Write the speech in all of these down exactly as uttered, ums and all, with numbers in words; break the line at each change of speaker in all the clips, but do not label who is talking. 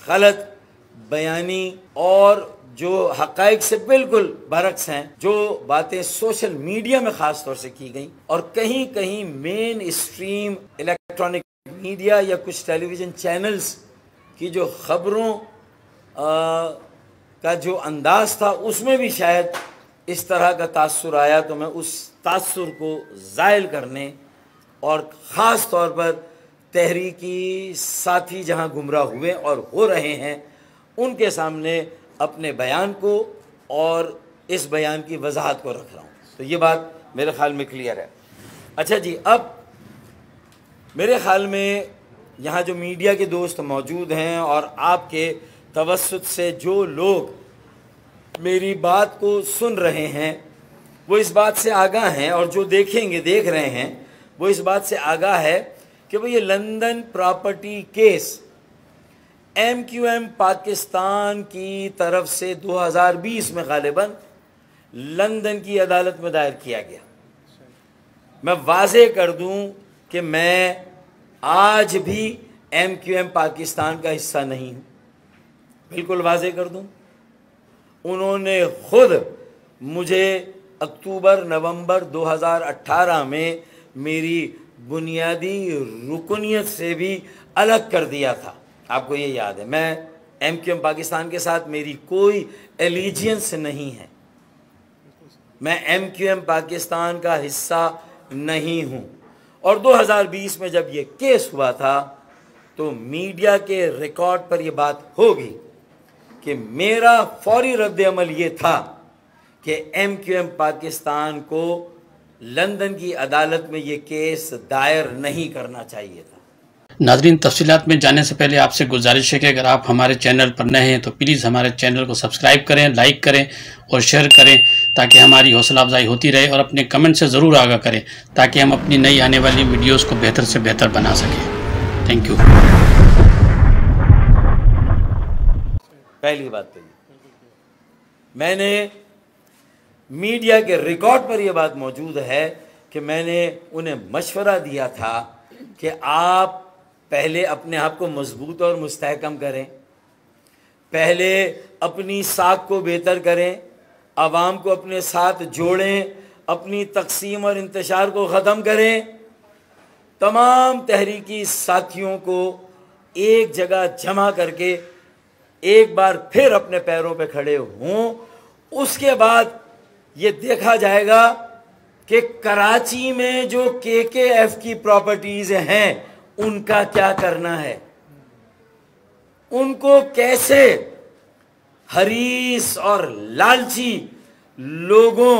गलत बयानी और जो हक़ाइक़ से बिल्कुल बरक्स हैं, जो बातें सोशल मीडिया में ख़ास तौर से की गई और कहीं कहीं मेन स्ट्रीम इलेक्ट्रॉनिक मीडिया या कुछ टेलीविज़न चैनल्स की जो ख़बरों का जो अंदाज़ था उसमें भी शायद इस तरह का तासुर आया। तो मैं उस तासुर को ज़ाइल करने और ख़ास तौर पर तहरीकी साथी जहां गुमराह हुए और हो रहे हैं उनके सामने अपने बयान को और इस बयान की वजाहत को रख रहा हूँ। तो ये बात मेरे ख़्याल में क्लियर है। अच्छा जी, अब मेरे ख़्याल में यहाँ जो मीडिया के दोस्त मौजूद हैं और आपके तवस्सुत से जो लोग मेरी बात को सुन रहे हैं वो इस बात से आगाह हैं और जो देखेंगे देख रहे हैं वो इस बात से आगाह है कि भाई ये London property case M Q M Pakistan की तरफ से दो हज़ार बीस में गालिबन लंदन की अदालत में दायर किया गया। मैं वाज़ेह कर दूं कि मैं आज भी एम क्यू एम पाकिस्तान का हिस्सा नहीं हूं, बिल्कुल वाज़ेह कर दूं। उन्होंने खुद मुझे अक्टूबर नवंबर दो हज़ार अठारह में मेरी बुनियादी रुकनियत से भी अलग कर दिया था। आपको ये याद है, मैं एम क्यू एम पाकिस्तान के साथ मेरी कोई एलिजियंस नहीं है, मैं एम क्यू एम पाकिस्तान का हिस्सा नहीं हूँ। और दो हज़ार बीस में जब ये केस हुआ था तो मीडिया के रिकॉर्ड पर यह बात होगी कि मेरा फौरी रद्द अमल ये था कि एम क्यू एम पाकिस्तान को लंदन की अदालत में ये केस दायर नहीं करना चाहिए था।
नाज़रीन, तफसीलात में जाने से पहले आपसे गुजारिश है कि अगर आप हमारे चैनल पर नए हैं तो प्लीज़ हमारे चैनल को सब्सक्राइब करें, लाइक करें और शेयर करें ताकि हमारी हौसला अफजाई होती रहे और अपने कमेंट से ज़रूर आगाह करें ताकि हम अपनी नई आने वाली वीडियोस को बेहतर से बेहतर बना सकें। Thank you.
पहली बात तो मैंने मीडिया के रिकॉर्ड पर यह बात मौजूद है कि मैंने उन्हें मशवरा दिया था कि आप पहले अपने आप को मजबूत और मुस्तहकम करें, पहले अपनी साख को बेहतर करें, आवाम को अपने साथ जोड़ें, अपनी तकसीम और इंतशार को ख़त्म करें, तमाम तहरीकी साथियों को एक जगह जमा करके एक बार फिर अपने पैरों पे खड़े हों। उसके बाद ये देखा जाएगा कि कराची में जो के के एफ की प्रॉपर्टीज़ हैं उनका क्या करना है, उनको कैसे हरीस और लालची लोगों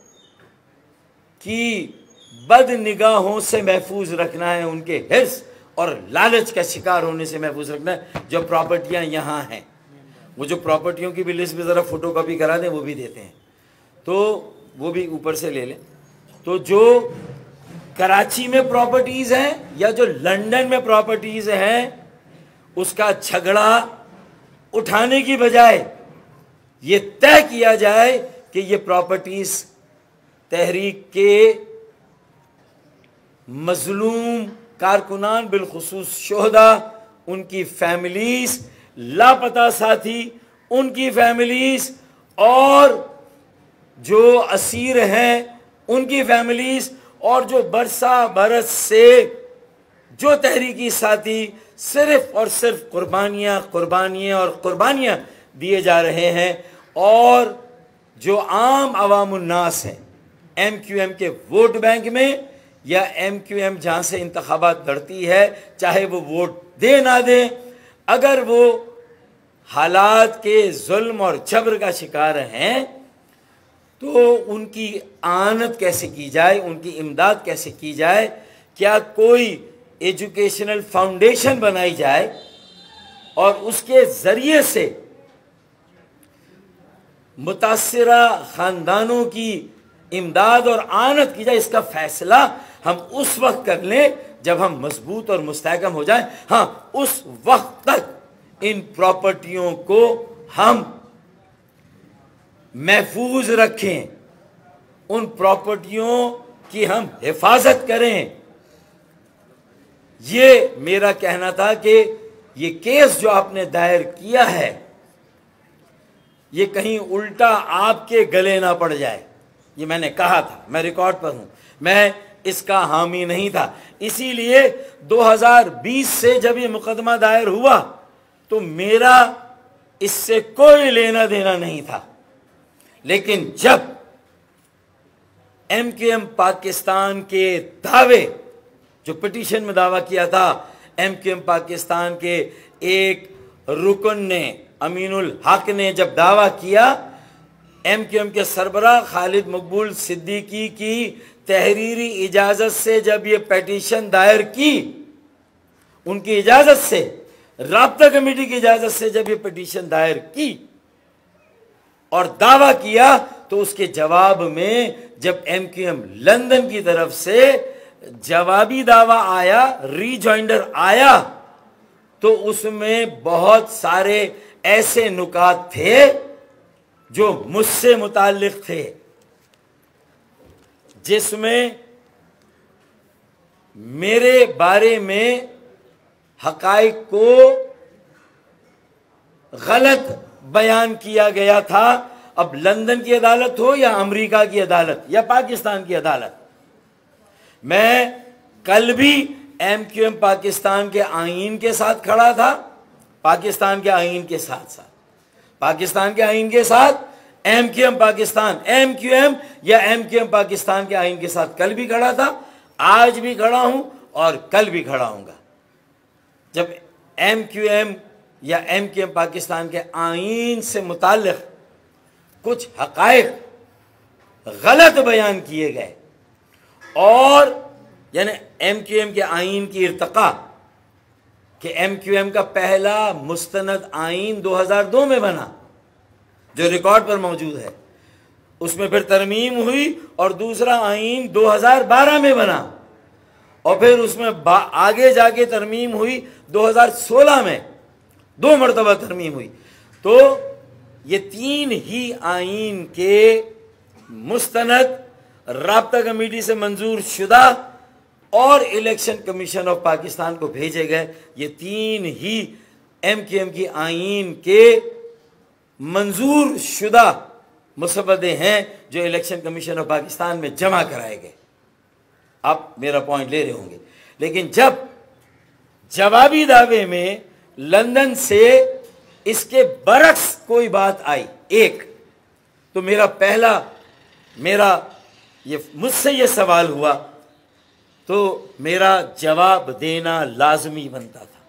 की बद निगाहों से महफूज रखना है, उनके हिर्स और लालच का शिकार होने से महफूज रखना है। जो प्रॉपर्टियां यहाँ हैं, वो जो प्रॉपर्टियों की भी लिस्ट में ज़रा फोटो कॉपी करा दें, वो भी देते हैं तो वो भी ऊपर से ले लें। तो जो कराची में प्रॉपर्टीज़ हैं या जो लंदन में प्रॉपर्टीज़ हैं उसका झगड़ा उठाने की बजाय ये तय किया जाए कि ये प्रॉपर्टीज़ तहरीक के मजलूम कारकुनान बिलखुसूस शोहदा, उनकी फैमिलीज़, लापता साथी, उनकी फैमिलीज़ और जो असीर हैं उनकी फैमिलीज़ और जो बरसा बरस से जो तहरीकी साथी सिर्फ और सिर्फ कुर्बानियाँ कुर्बानियाँ और कुर्बानियाँ दिए जा रहे हैं और जो आम अवामुन्नास हैं एम क्यू एम के वोट बैंक में या एम क्यू एम जहाँ से इंतखाबात लड़ती है, चाहे वो वोट दे ना दे, अगर वो हालात के जुल्म और जबर का शिकार हैं तो उनकी आनत कैसे की जाए, उनकी इमदाद कैसे की जाए। क्या कोई एजुकेशनल फाउंडेशन बनाई जाए और उसके ज़रिए से मुतासिरा ख़ानदानों की इमदाद और आनत की जाए। इसका फ़ैसला हम उस वक्त कर लें जब हम मजबूत और मुस्तहकम हो जाएं। हाँ, उस वक्त तक इन प्रॉपर्टियों को हम महफूज रखें, उन प्रॉपर्टियों की हम हिफाजत करें। ये मेरा कहना था कि ये केस जो आपने दायर किया है ये कहीं उल्टा आपके गले ना पड़ जाए, ये मैंने कहा था, मैं रिकॉर्ड पर हूं, मैं इसका हामी नहीं था। इसीलिए दो हज़ार बीस से जब ये मुकदमा दायर हुआ तो मेरा इससे कोई लेना देना नहीं था। लेकिन जब एम क्यू एम पाकिस्तान के दावे, जो पिटीशन में दावा किया था, एम क्यू एम पाकिस्तान के एक रुकन ने, अमीनुल हक ने जब दावा किया, एम क्यू एम के सरबराह खालिद मकबूल सिद्दीकी की तहरीरी इजाज़त से जब ये पिटीशन दायर की, उनकी इजाज़त से, राब्ता कमेटी की इजाज़त से जब ये पिटीशन दायर की और दावा किया, तो उसके जवाब में जब एम क्यू एम लंदन की तरफ से जवाबी दावा आया, रीजॉइंडर आया, तो उसमें बहुत सारे ऐसे नुकात थे जो मुझसे मुताल्लिक थे, जिसमें मेरे बारे में हकाइक को गलत बयान किया गया था। अब लंदन की अदालत हो या अमेरिका की अदालत या पाकिस्तान की अदालत, मैं कल भी एम क्यू एम पाकिस्तान के आईन के साथ खड़ा था, पाकिस्तान के आईन के साथ साथ पाकिस्तान के आईन के साथ M Q M Pakistan, M Q M या एम क्यू एम पाकिस्तान के आईन के साथ कल भी खड़ा था, आज भी खड़ा हूं और कल भी खड़ा हूंगा। जब एम क्यू एम या एम क्यू एम पाकिस्तान के आईन से मुताल्लिक कुछ हकायक गलत बयान किए गए और यानी एम क्यू एम के आईन की इर्तका कि एम क्यू एम का पहला मुस्तनद आईन दो हज़ार दो में बना, जो रिकॉर्ड पर मौजूद है, उसमें फिर तरमीम हुई और दूसरा आईन दो हज़ार बारह में बना और फिर उसमें आगे जाके तरमीम हुई दो हज़ार सोलह में, दो मरतबा तरमीम हुई। तो ये तीन ही आईन के मुस्तनद राब्ता कमेटी से मंजूर शुदा और इलेक्शन कमीशन ऑफ पाकिस्तान को भेजे गए, ये तीन ही एम क्यू एम की आईन के मंजूर शुदा मुसवदे हैं जो इलेक्शन कमीशन ऑफ पाकिस्तान में जमा कराए गए। आप मेरा पॉइंट ले रहे होंगे। लेकिन जब जवाबी दावे में लंदन से इसके बरक्स कोई बात आई एक, तो मेरा पहला मेरा ये मुझसे ये सवाल हुआ तो मेरा जवाब देना लाजमी बनता था।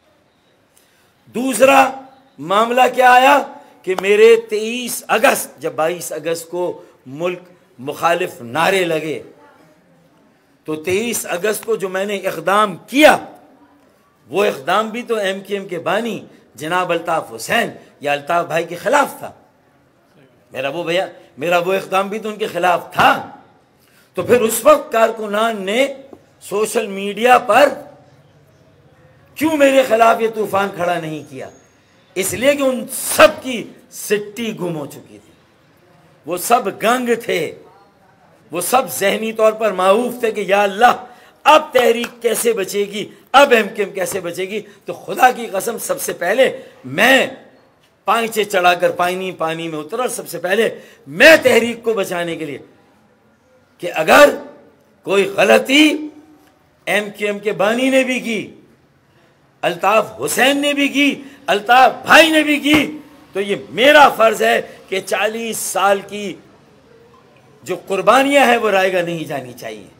दूसरा मामला क्या आया कि मेरे तेईस अगस्त, जब बाईस अगस्त को मुल्क मुखालिफ नारे लगे, तो तेईस अगस्त को जो मैंने इक़दाम किया, वो इक़दाम भी तो एम क्यू एम के बानी जनाब अल्ताफ़ हुसैन या अल्ताफ़ भाई के खिलाफ था। मेरा वो भैया मेरा वो इक़दाम भी तो उनके खिलाफ था। तो फिर उस वक्त कारकुनान ने सोशल मीडिया पर क्यों मेरे खिलाफ ये तूफान खड़ा नहीं किया? इसलिए कि उन सब की सिट्टी गुम हो चुकी थी, वो सब गंग थे, वो सब जहनी तौर पर माऊफ थे कि या अल्लाह अब तहरीक कैसे बचेगी, अब एम क्यू एम कैसे बचेगी। तो खुदा की कसम सबसे पहले मैं पांचे चढ़ाकर पानी पानी में उतरा, सबसे पहले मैं तहरीक को बचाने के लिए कि अगर कोई गलती एम क्यू एम के बानी ने भी की, अल्ताफ हुसैन ने भी की, अल्ताफ भाई ने भी की, तो ये मेरा फर्ज है कि चालीस साल की जो कुर्बानियां हैं वो रायगा नहीं जानी चाहिए।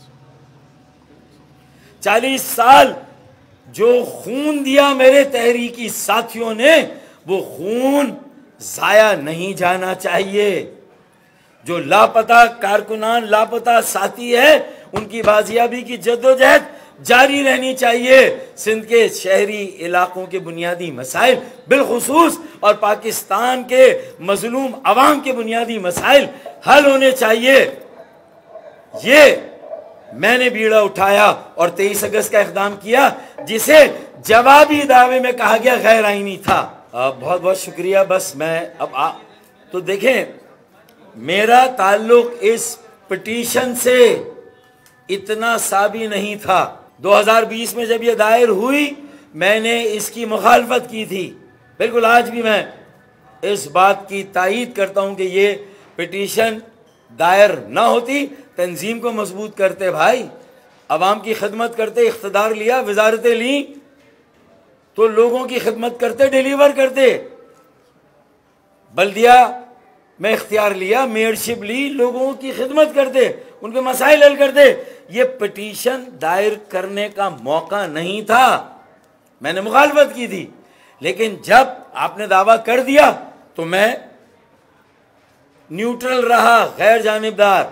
चालीस साल जो खून दिया मेरे तहरीकी साथियों ने, वो खून जाया नहीं जाना चाहिए। जो लापता कारकुनान, लापता साथी है, उनकी बाजियाबी की जद्दोजहद जारी रहनी चाहिए। सिंध के शहरी इलाकों के बुनियादी मसाइल बिलखुसूस और पाकिस्तान के मजलूम अवाम के बुनियादी मसाइल हल होने चाहिए। ये मैंने बीड़ा उठाया और तेईस अगस्त का इक़दाम किया, जिसे जवाबी दावे में कहा गया गैर आईनी था। बहुत बहुत शुक्रिया। बस मैं अब आ तो देखें, मेरा ताल्लुक इस पिटीशन से इतना सा भी नहीं था। दो हज़ार बीस में जब ये दायर हुई मैंने इसकी मुखालफत की थी। बिल्कुल आज भी मैं इस बात की तायीद करता हूं कि ये पिटीशन दायर ना होती, तंजीम को मजबूत करते भाई, अवाम की खिदमत करते, इख्तिदार लिया, वजारतें ली तो लोगों की खिदमत करते, डिलीवर करते, बल्दिया में इख्तियार लिया, मेयरशिप ली, लोगों की खिदमत करते, उनके मसाइल हल करते। ये पिटीशन दायर करने का मौका नहीं था, मैंने मुखालफत की थी। लेकिन जब आपने दावा कर दिया तो मैं न्यूट्रल रहा, गैर जानिबदार,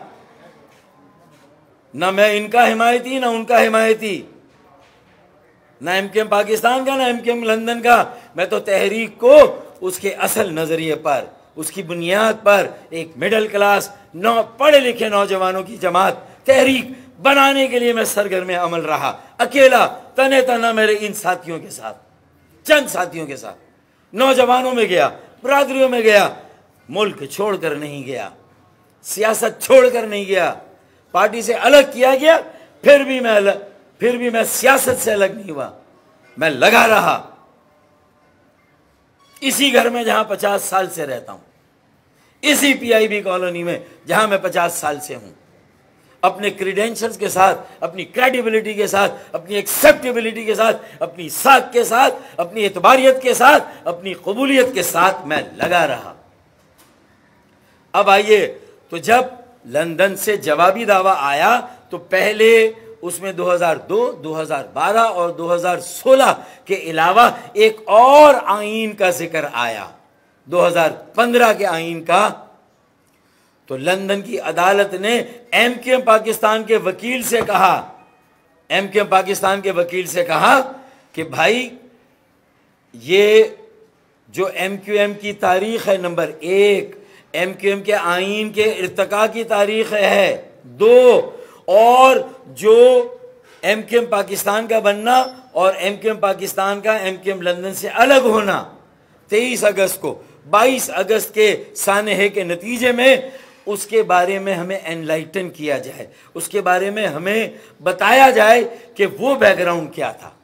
ना मैं इनका हिमायती ना उनका हिमायती, ना एमकेएम पाकिस्तान का ना एमकेएम लंदन का। मैं तो तहरीक को उसके असल नजरिए पर, उसकी बुनियाद पर एक मिडिल क्लास नौ पढ़े लिखे नौजवानों की जमात तहरीक बनाने के लिए मैं सरगर्म अमल रहा, अकेला तने तना मेरे इन साथियों के साथ, चंद साथियों के साथ, नौजवानों में गया, बरादरियों में गया, मुल्क छोड़कर नहीं गया, सियासत छोड़कर नहीं गया, पार्टी से अलग किया गया, फिर भी मैं अलग, फिर भी मैं सियासत से अलग नहीं हुआ, मैं लगा रहा इसी घर में जहां पचास साल से रहता हूं, इसी पीआईबी कॉलोनी में जहां मैं पचास साल से हूं, अपने क्रीडेंशियल्स के साथ, अपनी क्रेडिबिलिटी के साथ, अपनी एक्सेप्टेबिलिटी के साथ, अपनी साख के साथ, अपनी एतबारियत के साथ, अपनी कबूलियत के साथ मैं लगा रहा। अब आइए, तो जब लंदन से जवाबी दावा आया तो पहले उसमें दो हज़ार दो, दो हज़ार बारह और दो हज़ार सोलह के अलावा एक और आईन का जिक्र आया, दो हज़ार पंद्रह के आईन का। तो लंदन की अदालत ने एमकेएम पाकिस्तान के वकील से कहा, एमकेएम पाकिस्तान के वकील से कहा कि भाई ये जो एमक्यूएम की तारीख है नंबर एक, एमक्यूएम के आईन के इर्तिका की तारीख है दो, और जो एमक्यूएम पाकिस्तान का बनना और एमक्यूएम पाकिस्तान का एमक्यूएम लंदन से अलग होना तेईस अगस्त को, बाईस अगस्त के सानहे के नतीजे में, उसके बारे में हमें एनलाइटन किया जाए, उसके बारे में हमें बताया जाए कि वो बैकग्राउंड क्या था,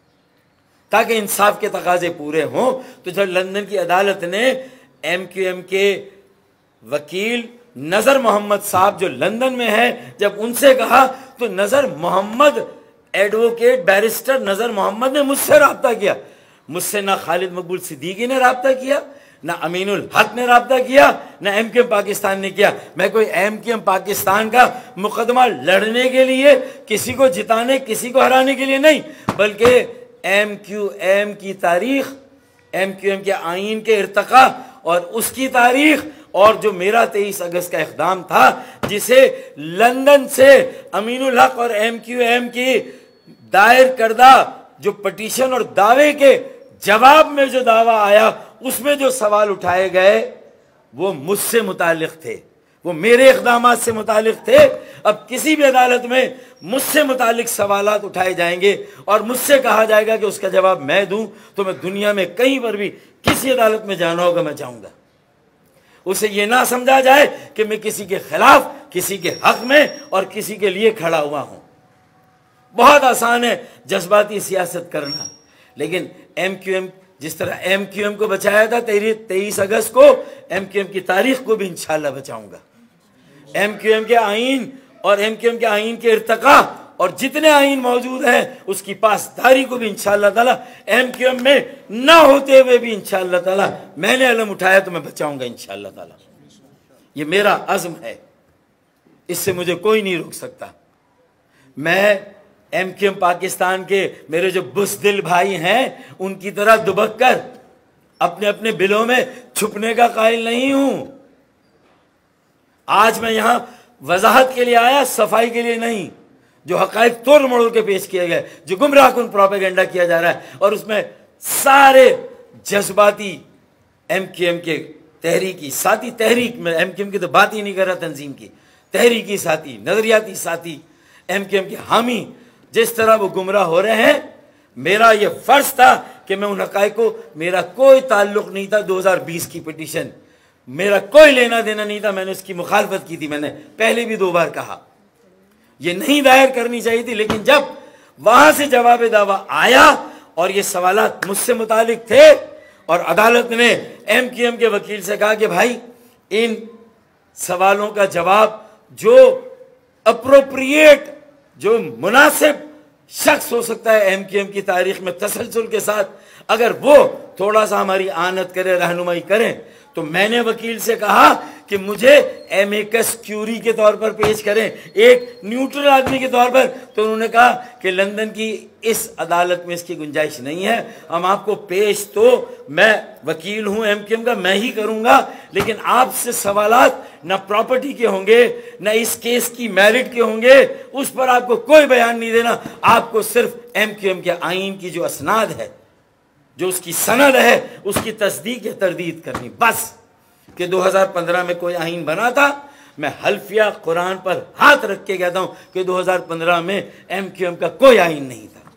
ताकि इंसाफ के तकाजे पूरे हों। तो जब लंदन की अदालत ने एमक्यूएम के वकील नजर मोहम्मद साहब जो लंदन में है, जब उनसे कहा तो नजर मोहम्मद, एडवोकेट बैरिस्टर नजर मोहम्मद ने मुझसे रब्ता किया। मुझसे ना खालिद मकबूल सिद्दीकी ने रब्ता किया, ना अमीनुल हक ने रब्ता किया, ना एमक्यूएम पाकिस्तान ने किया। मैं कोई एमक्यूएम पाकिस्तान का मुकदमा लड़ने के लिए, किसी को जिताने, किसी को हराने के लिए नहीं, बल्कि एमक्यूएम की तारीख, एमक्यूएम के आईन के इर्तिका और उसकी तारीख, और जो मेरा तेईस अगस्त का इक़दाम था, जिसे लंदन से अमीनुल हक और एमक्यूएम की दायर करदा जो पटिशन और दावे के जवाब में जो दावा आया, उसमें जो सवाल उठाए गए वो मुझसे मुतालिक थे, वो मेरे इक़दामात से मुतालिक थे। अब किसी भी अदालत में मुझसे मुतालिक सवालात उठाए जाएंगे और मुझसे कहा जाएगा कि उसका जवाब मैं दूं, तो मैं दुनिया में कहीं पर भी किसी अदालत में जाना होगा, मैं जाऊंगा। उसे ये ना समझा जाए कि मैं किसी के खिलाफ, किसी के हक में और किसी के लिए खड़ा हुआ हूं। बहुत आसान है जज्बाती सियासत करना, लेकिन एमक्यूएम, जिस तरह एमक्यूएम को बचाया था तेईस अगस्त को, एमक्यूएम की तारीख को भी इंशाल्लाह बचाऊंगा। एमक्यूएम के आईन और एमक्यूएम के आईन के इर्तिका और जितने आईन मौजूद हैं उसकी पासदारी को भी इंशाअल्लाह ताला, एमक्यूएम में ना होते हुए भी इंशाअल्लाह ताला, मैंने अलम उठाया तो मैं बचाऊंगा इंशाअल्लाह ताला। ये मेरा अज़्म है, इससे मुझे कोई नहीं रोक सकता। मैं एमक्यूएम पाकिस्तान के मेरे जो बुज़दिल भाई हैं उनकी तरह दुबक कर अपने अपने बिलों में छुपने का कायल नहीं हूं। आज मैं यहां वजाहत के लिए आया, सफाई के लिए नहीं। जो हकायक तोड़ मड़ोड़ के पेश किए गए, जो गुमराह कुन प्रोपेगेंडा किया जा रहा है, और उसमें सारे जज्बाती एमक्यूएम के तहरीकी साथी, तहरीक में एमक्यूएम की तो बात ही नहीं कर रहा, तंजीम की तहरीकी साथी, नजरियाती साथी, एमक्यूएम के हामी जिस तरह वो गुमराह हो रहे हैं, मेरा ये फर्ज था कि मैं उन हकायक को, मेरा कोई ताल्लुक नहीं था दो हज़ार बीस की पिटीशन, मेरा कोई लेना देना नहीं था, मैंने उसकी मुखालफत की थी। मैंने पहले भी दो बार कहा ये नहीं दायर करनी चाहिए थी, लेकिन जब वहां से जवाब दावा आया और ये सवालात मुझसे मुतालिक थे, और अदालत ने एम क्यू एम के वकील से कहा कि भाई इन सवालों का जवाब जो अप्रोप्रिएट, जो मुनासिब शख्स हो सकता है एम क्यू एम की तारीख में तसलसल के साथ, अगर वो थोड़ा सा हमारी आनत करे, रहनुमाई करें, तो मैंने वकील से कहा कि मुझे एमिकस क्यूरी के तौर पर पेश करें, एक न्यूट्रल आदमी के तौर पर। तो उन्होंने कहा कि लंदन की इस अदालत में इसकी गुंजाइश नहीं है, हम आपको पेश, तो मैं वकील हूं एम क्यू एम का, मैं ही करूंगा, लेकिन आपसे सवालात न प्रॉपर्टी के होंगे, न इस केस की मेरिट के होंगे, उस पर आपको कोई बयान नहीं देना। आपको सिर्फ एम क्यू एम के आइन की जो असनाद है, जो उसकी सनद है, उसकी तस्दीक या तरदीद करनी, बस। कि दो हज़ार पंद्रह में कोई आइन बना था, मैं हल्फिया कुरान पर हाथ रख के कहता हूं कि दो हज़ार पंद्रह में एम क्यू एम का कोई आइन नहीं था।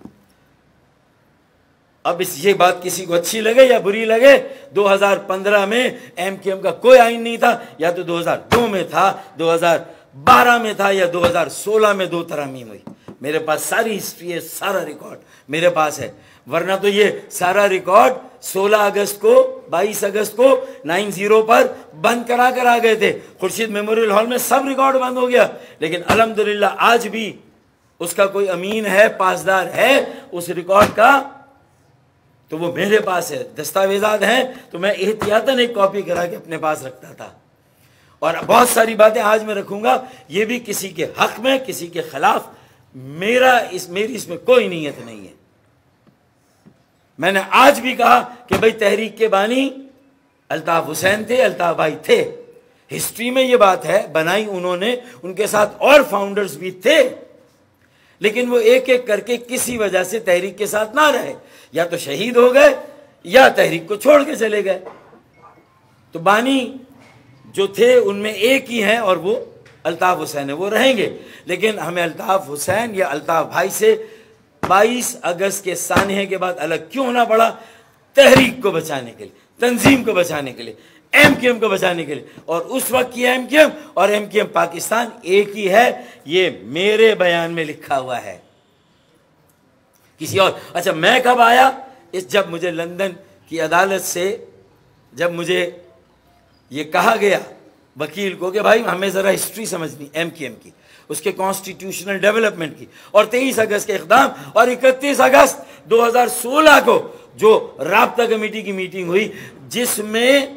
अब इस ये बात किसी को अच्छी लगे या बुरी लगे, दो हज़ार पंद्रह में एम क्यू एम का कोई आइन नहीं था, या तो दो हज़ार दो में था, दो हज़ार बारह में था, या दो हज़ार सोलह में दो तरमीम हुई। मेरे पास सारी हिस्ट्री है, सारा रिकॉर्ड मेरे पास है, वरना तो ये सारा रिकॉर्ड सोलह अगस्त को, बाईस अगस्त को नौ जीरो पर बंद करा कर आ गए थे खुर्शीद मेमोरियल हॉल में, सब रिकॉर्ड बंद हो गया। लेकिन अल्हम्दुलिल्लाह आज भी उसका कोई अमीन है, पासदार है उस रिकॉर्ड का, तो वो मेरे पास है, दस्तावेजात हैं, तो मैं एहतियातन एक कॉपी करा के अपने पास रखता था। और बहुत सारी बातें आज मैं रखूंगा, ये भी किसी के हक में, किसी के खिलाफ, मेरा इस मेरी इसमें कोई नीयत नहीं है। मैंने आज भी कहा कि भाई तहरीक के बानी अल्ताफ हुसैन थे, अल्ताफ भाई थे, हिस्ट्री में ये बात है, बनाई उन्होंने, उनके साथ और फाउंडर्स भी थे, लेकिन वो एक एक करके किसी वजह से तहरीक के साथ ना रहे, या तो शहीद हो गए या तहरीक को छोड़ के चले गए। तो बानी जो थे उनमें एक ही हैं, और वो अल्ताफ हुसैन है, वो रहेंगे। लेकिन हमें अल्ताफ हुसैन या अल्ताफ भाई से बाईस अगस्त के सानहे के बाद अलग क्यों होना पड़ा? तहरीक को बचाने के लिए, तंजीम को बचाने के लिए, एम क्यू एम को बचाने के लिए। और उस वक्त की एम क्यू एम और एम क्यू एम पाकिस्तान एक ही है, ये मेरे बयान में लिखा हुआ है, किसी और। अच्छा, मैं कब आया? इस जब मुझे लंदन की अदालत से जब मुझे ये कहा गया वकील को कि भाई हमें ज़रा हिस्ट्री समझनी एम क्यू एम की, उसके कॉन्स्टिट्यूशनल डेवलपमेंट की, और तेईस अगस्त के इक़दाम, और इकतीस अगस्त दो हज़ार सोलह को जो राब्ता कमेटी की मीटिंग हुई, जिसमें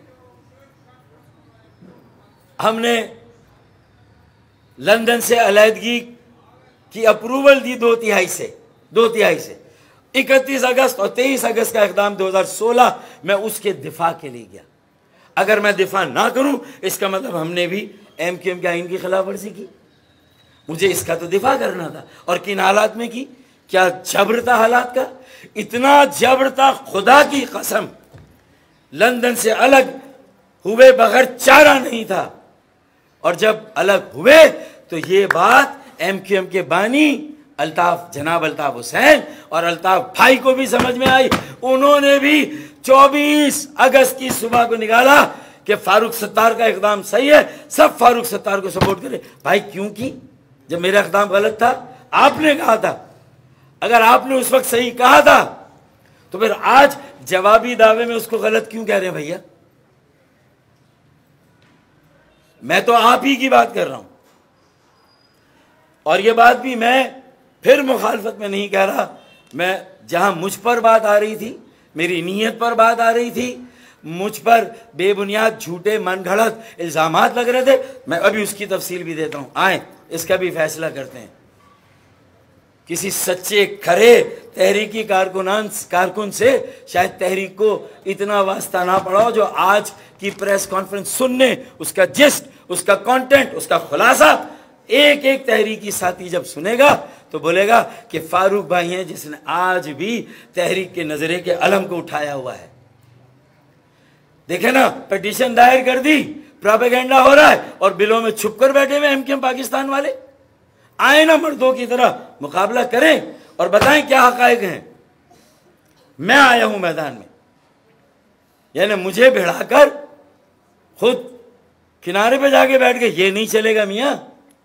हमने लंदन से अलहदगी की अप्रूवल दी दो तिहाई से दो तिहाई से इकतीस अगस्त और तेईस अगस्त का इक़दाम दो हज़ार सोलह में उसके दिफा के लिए गया। अगर मैं दिफा ना करूं, इसका मतलब हमने भी एम क्यू एम के आइन की खिलाफ वर्जी की। मुझे इसका तो दिफा करना था, और किन हालात में की? क्या जबर था हालात का, इतना जबर था, खुदा की कसम लंदन से अलग हुए बगैर चारा नहीं था। और जब अलग हुए तो ये बात एम क्यू एम के बानी अल्ताफ, जनाब अल्ताफ हुसैन और अल्ताफ भाई को भी समझ में आई। उन्होंने भी चौबीस अगस्त की सुबह को निकाला कि फारूक सत्तार का इक़दाम सही है, सब फारूक सत्तार को सपोर्ट करें। भाई क्यों की? जब मेरा इक़दाम गलत था, आपने कहा था। अगर आपने उस वक्त सही कहा था, तो फिर आज जवाबी दावे में उसको गलत क्यों कह रहे हैं भैया? मैं तो आप ही की बात कर रहा हूं, और ये बात भी मैं फिर मुखालफत में नहीं कह रहा। मैं जहां मुझ पर बात आ रही थी, मेरी नीयत पर बात आ रही थी, मुझ पर बेबुनियाद झूठे मनगढ़ंत इल्जामात लग रहे थे, मैं अभी उसकी तफसील भी देता हूं। आए इसका भी फैसला करते हैं। किसी सच्चे खरे तहरीकी कारकुनान कारकुन से शायद तहरीक को इतना वास्ता ना पड़ा हो, जो आज की प्रेस कॉन्फ्रेंस सुनने, उसका जिस्ट, उसका कंटेंट, उसका खुलासा एक एक तहरीकी साथी जब सुनेगा तो बोलेगा कि फारूक भाई हैं जिसने आज भी तहरीक के नजरे के अलम को उठाया हुआ है। देखे ना, पिटीशन दायर कर दी, प्रोपेगेंडा हो रहा है, और बिलों में छुप कर बैठे हुए एम क्यू एम पाकिस्तान वाले। आए ना मर्दों की तरह मुकाबला करें और बताएं क्या हकायक हैं। मैं आया हूं मैदान में, यानी मुझे भिड़ाकर खुद किनारे पे जाके बैठ गए, ये नहीं चलेगा मियां।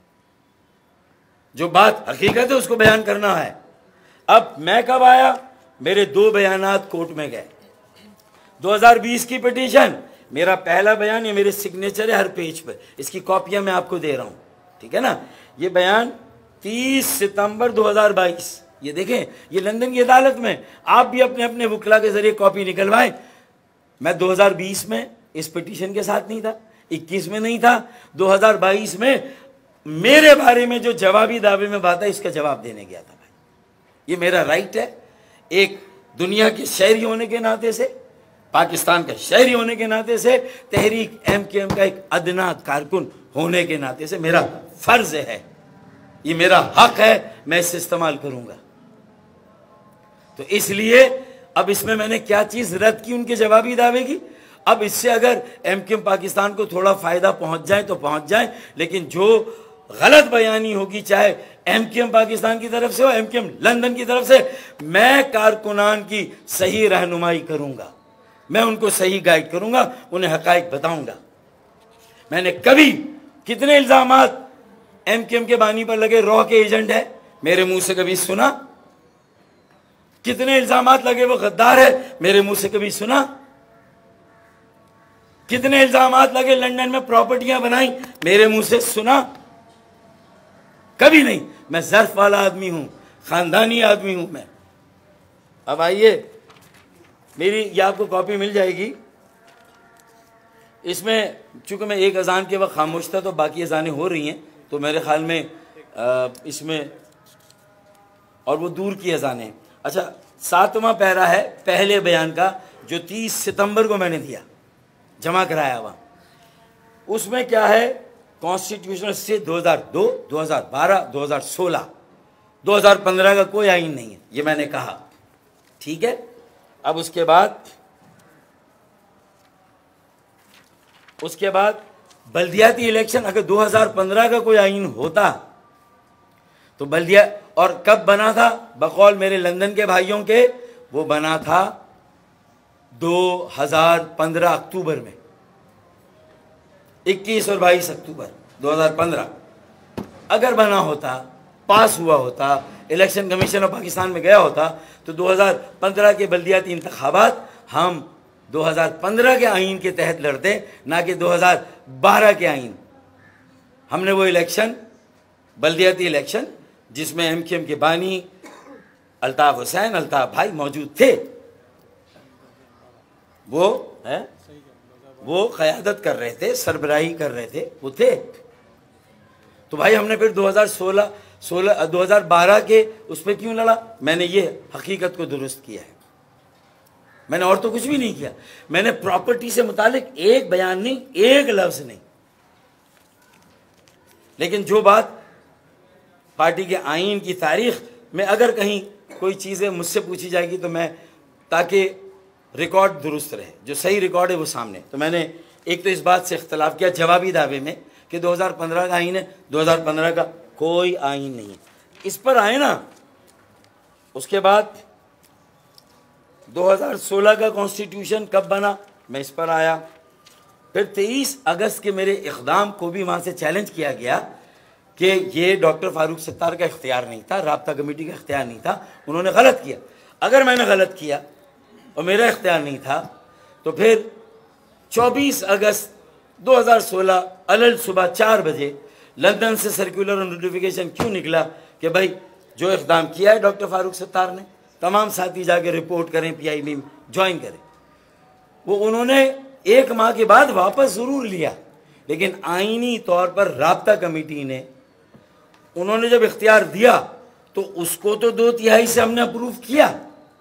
जो बात हकीकत है उसको बयान करना है। अब मैं कब आया? मेरे दो बयानात कोर्ट में गए। दो हज़ार बीस की पिटीशन, मेरा पहला बयान, ये मेरे सिग्नेचर है हर पेज पर, इसकी कॉपियां मैं आपको दे रहा हूं, ठीक है ना। ये बयान तीस सितंबर दो हज़ार बाईस, ये देखें, ये लंदन की अदालत में। आप भी अपने अपने वकला के जरिए कॉपी निकलवाएं। मैं दो हज़ार बीस में इस पिटीशन के साथ नहीं था, इक्कीस में नहीं था, दो हज़ार बाईस में मेरे बारे में जो जवाबी दावे में बात है इसका जवाब देने गया था। भाई ये मेरा राइट है, एक दुनिया के शहरी होने के नाते से, पाकिस्तान का शहरी होने के नाते से, तहरीक एम के एम का एक अदना कारकुन होने के नाते से मेरा फर्ज है, ये मेरा हक है, मैं इसे इस्तेमाल करूंगा। तो इसलिए अब इसमें मैंने क्या चीज रद्द की, उनके जवाबी दावे की। अब इससे अगर एम के एम पाकिस्तान को थोड़ा फायदा पहुंच जाए तो पहुंच जाए, लेकिन जो गलत बयानी होगी, चाहे एम के एम पाकिस्तान की तरफ से हो, एम के एम लंदन की तरफ से, मैं कारकुनान की सही रहनुमाई करूंगा, मैं उनको सही गाइड करूंगा, उन्हें हकाइक बताऊंगा। मैंने कभी, कितने इल्जामात एम के एम के बानी पर लगे, रॉ के एजेंट है, मेरे मुंह से कभी सुना? कितने इल्जामात लगे वो गद्दार है, मेरे मुंह से कभी सुना? कितने इल्जामात लगे लंदन में प्रॉपर्टियां बनाई, मेरे मुंह से सुना? कभी नहीं। मैं ज़र्फ वाला आदमी हूं, खानदानी आदमी हूं मैं। अब आइए, मेरी ये आपको कॉपी मिल जाएगी। इसमें चूंकि मैं एक अजान के वक्त खामोश था तो बाकी अजानें हो रही हैं, तो मेरे ख्याल में आ, इसमें, और वो दूर की अजानें। अच्छा, सातवां पैरा है पहले बयान का, जो तीस सितंबर को मैंने दिया, जमा कराया हुआ। उसमें क्या है, कॉन्स्टिट्यूशनल से दो हज़ार दो, दो हज़ार बारह, दो हज़ार सोलह, दो हज़ार पंद्रह का कोई आईन नहीं है, ये मैंने कहा, ठीक है। अब उसके बाद उसके बाद बल्दियाती इलेक्शन, अगर दो हज़ार पंद्रह का कोई आईन होता तो बल्दिया, और कब बना था, बकौल मेरे लंदन के भाइयों के, वो बना था दो हज़ार पंद्रह अक्टूबर में, इक्कीस और बाईस अक्टूबर दो हज़ार पंद्रह। अगर बना होता, पास हुआ होता, इलेक्शन कमीशन ऑफ पाकिस्तान में गया होता, तो दो हज़ार पंद्रह के बल्दियाती इंतखाबात हम दो हज़ार पंद्रह के आइन के तहत लड़ते, ना कि दो हज़ार बारह के आइन। हमने वो इलेक्शन, बल्दियाती इलेक्शन, जिसमें एम के एम के बानी अल्ताफ हुसैन, अल्ताफ भाई मौजूद थे, वो है वो क़यादत कर रहे थे, सरबराही कर रहे थे, वो थे। तो भाई हमने फिर दो हज़ार सोलह सोलह दो हज़ार बारह के उस पर क्यों लड़ा? मैंने ये हकीकत को दुरुस्त किया है, मैंने और तो कुछ भी नहीं किया। मैंने प्रॉपर्टी से मुतालिक एक बयान नहीं, एक लफ्ज नहीं, लेकिन जो बात पार्टी के आइन की तारीख में अगर कहीं कोई चीज़ें मुझसे पूछी जाएगी तो मैं, ताकि रिकॉर्ड दुरुस्त रहे, जो सही रिकॉर्ड है वो सामने। तो मैंने एक तो इस बात से इख्तलाफ किया जवाबी दावे में कि दो हज़ार पंद्रह का आइन है, दो हज़ार पंद्रह का कोई आइन नहीं है। इस पर आए ना, उसके बाद दो हज़ार सोलह का कॉन्स्टिट्यूशन कब बना, मैं इस पर आया। फिर तेईस अगस्त के मेरे इक़दाम को भी वहाँ से चैलेंज किया गया कि ये डॉक्टर फारूक सत्तार का इख्तियार नहीं था, राब्ता कमेटी का इख्तियार नहीं था, उन्होंने गलत किया। अगर मैंने गलत किया और मेरा इख्तियार नहीं था, तो फिर चौबीस अगस्त दो हज़ार सोलह अलल सुबह चार बजे लंदन से सर्कुलर और नोटिफिकेशन क्यों निकला कि भाई जो इक़दाम किया है डॉक्टर फारूक सत्तार ने, तमाम साथी जाके रिपोर्ट करें, पी आई बी ज्वाइन करें। वो उन्होंने एक माह के बाद वापस ज़रूर लिया, लेकिन आइनी तौर पर राब्ता कमेटी ने, उन्होंने जब इख्तियार दिया तो उसको तो दो तिहाई से हमने अप्रूव किया,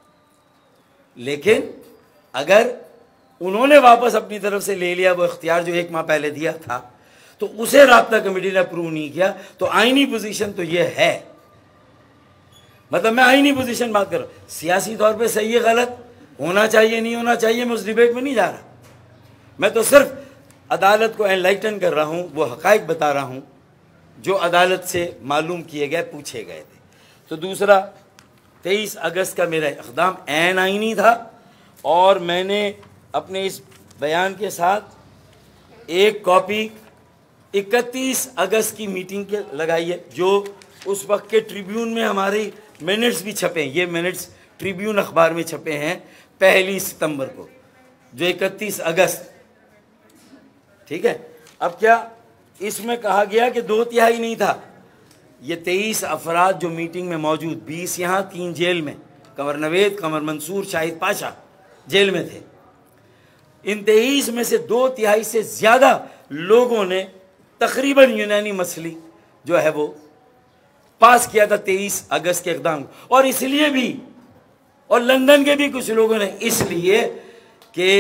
लेकिन अगर उन्होंने वापस अपनी तरफ से ले लिया वो इख्तियार जो एक माह पहले दिया था, तो उसे राब्ता कमेटी ने अप्रूव नहीं किया। तो आइनी पोजीशन तो ये है, मतलब मैं आइनी पोजीशन बात कर रहा हूँ, सियासी तौर पे सही है गलत, होना चाहिए नहीं होना चाहिए, मैं उस डिबेट में नहीं जा रहा। मैं तो सिर्फ अदालत को एनलाइटन कर रहा हूँ, वो हकाइक बता रहा हूँ जो अदालत से मालूम किए गए, पूछे गए थे। तो दूसरा, तेईस अगस्त का मेरा इक़दाम ऐन आइनी था, और मैंने अपने इस बयान के साथ एक कॉपी इकतीस अगस्त की मीटिंग के लगाई है, जो उस वक्त के ट्रिब्यून में हमारी मिनट्स भी छपे हैं। ये मिनट्स ट्रिब्यून अखबार में छपे हैं पहली सितंबर को, जो इकतीस अगस्त, ठीक है। अब क्या इसमें कहा गया कि दो तिहाई नहीं था, ये तेईस अफराद जो मीटिंग में मौजूद, बीस यहाँ, तीन जेल में, कंवर नवेद, कमर मंसूर, शाहिद पाशा जेल में थे। इन तेईस में से दो तिहाई से ज़्यादा लोगों ने तकरीबन यूनानी मसली जो है वो पास किया था तेईस अगस्त के इक़दाम। और इसलिए भी, और लंदन के भी कुछ लोगों ने इसलिए कि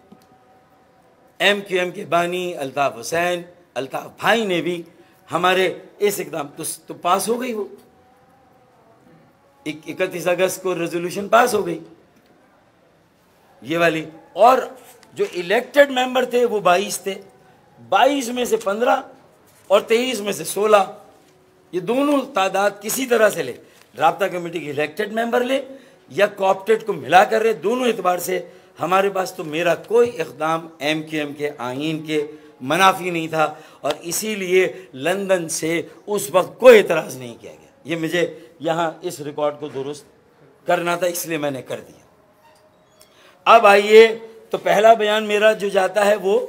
एम क्यू एम के बानी अल्ताफ़ हुसैन, अल्ताफ़ भाई ने भी हमारे इस इक़दाम तो, तो पास हो गई, वो इकतीस अगस्त को रेजोल्यूशन पास हो गई ये वाली। और जो इलेक्टेड मेंबर थे वो बाईस थे, बाईस में से पंद्रह और तेईस में से सोलह, ये दोनों तादाद किसी तरह से ले, राब्ता कमेटी के इलेक्टेड मेंबर ले या कोऑप्टेड को मिला कर रहे, दोनों एतबार से हमारे पास तो मेरा कोई इक़दाम एम क्यू एम के आइन के मनाफी नहीं था, और इसीलिए लंदन से उस वक्त कोई एतराज़ नहीं किया गया। ये मुझे यहाँ इस रिकॉर्ड को दुरुस्त करना था, इसलिए मैंने कर दिया। अब आइए, तो पहला बयान मेरा जो जाता है वो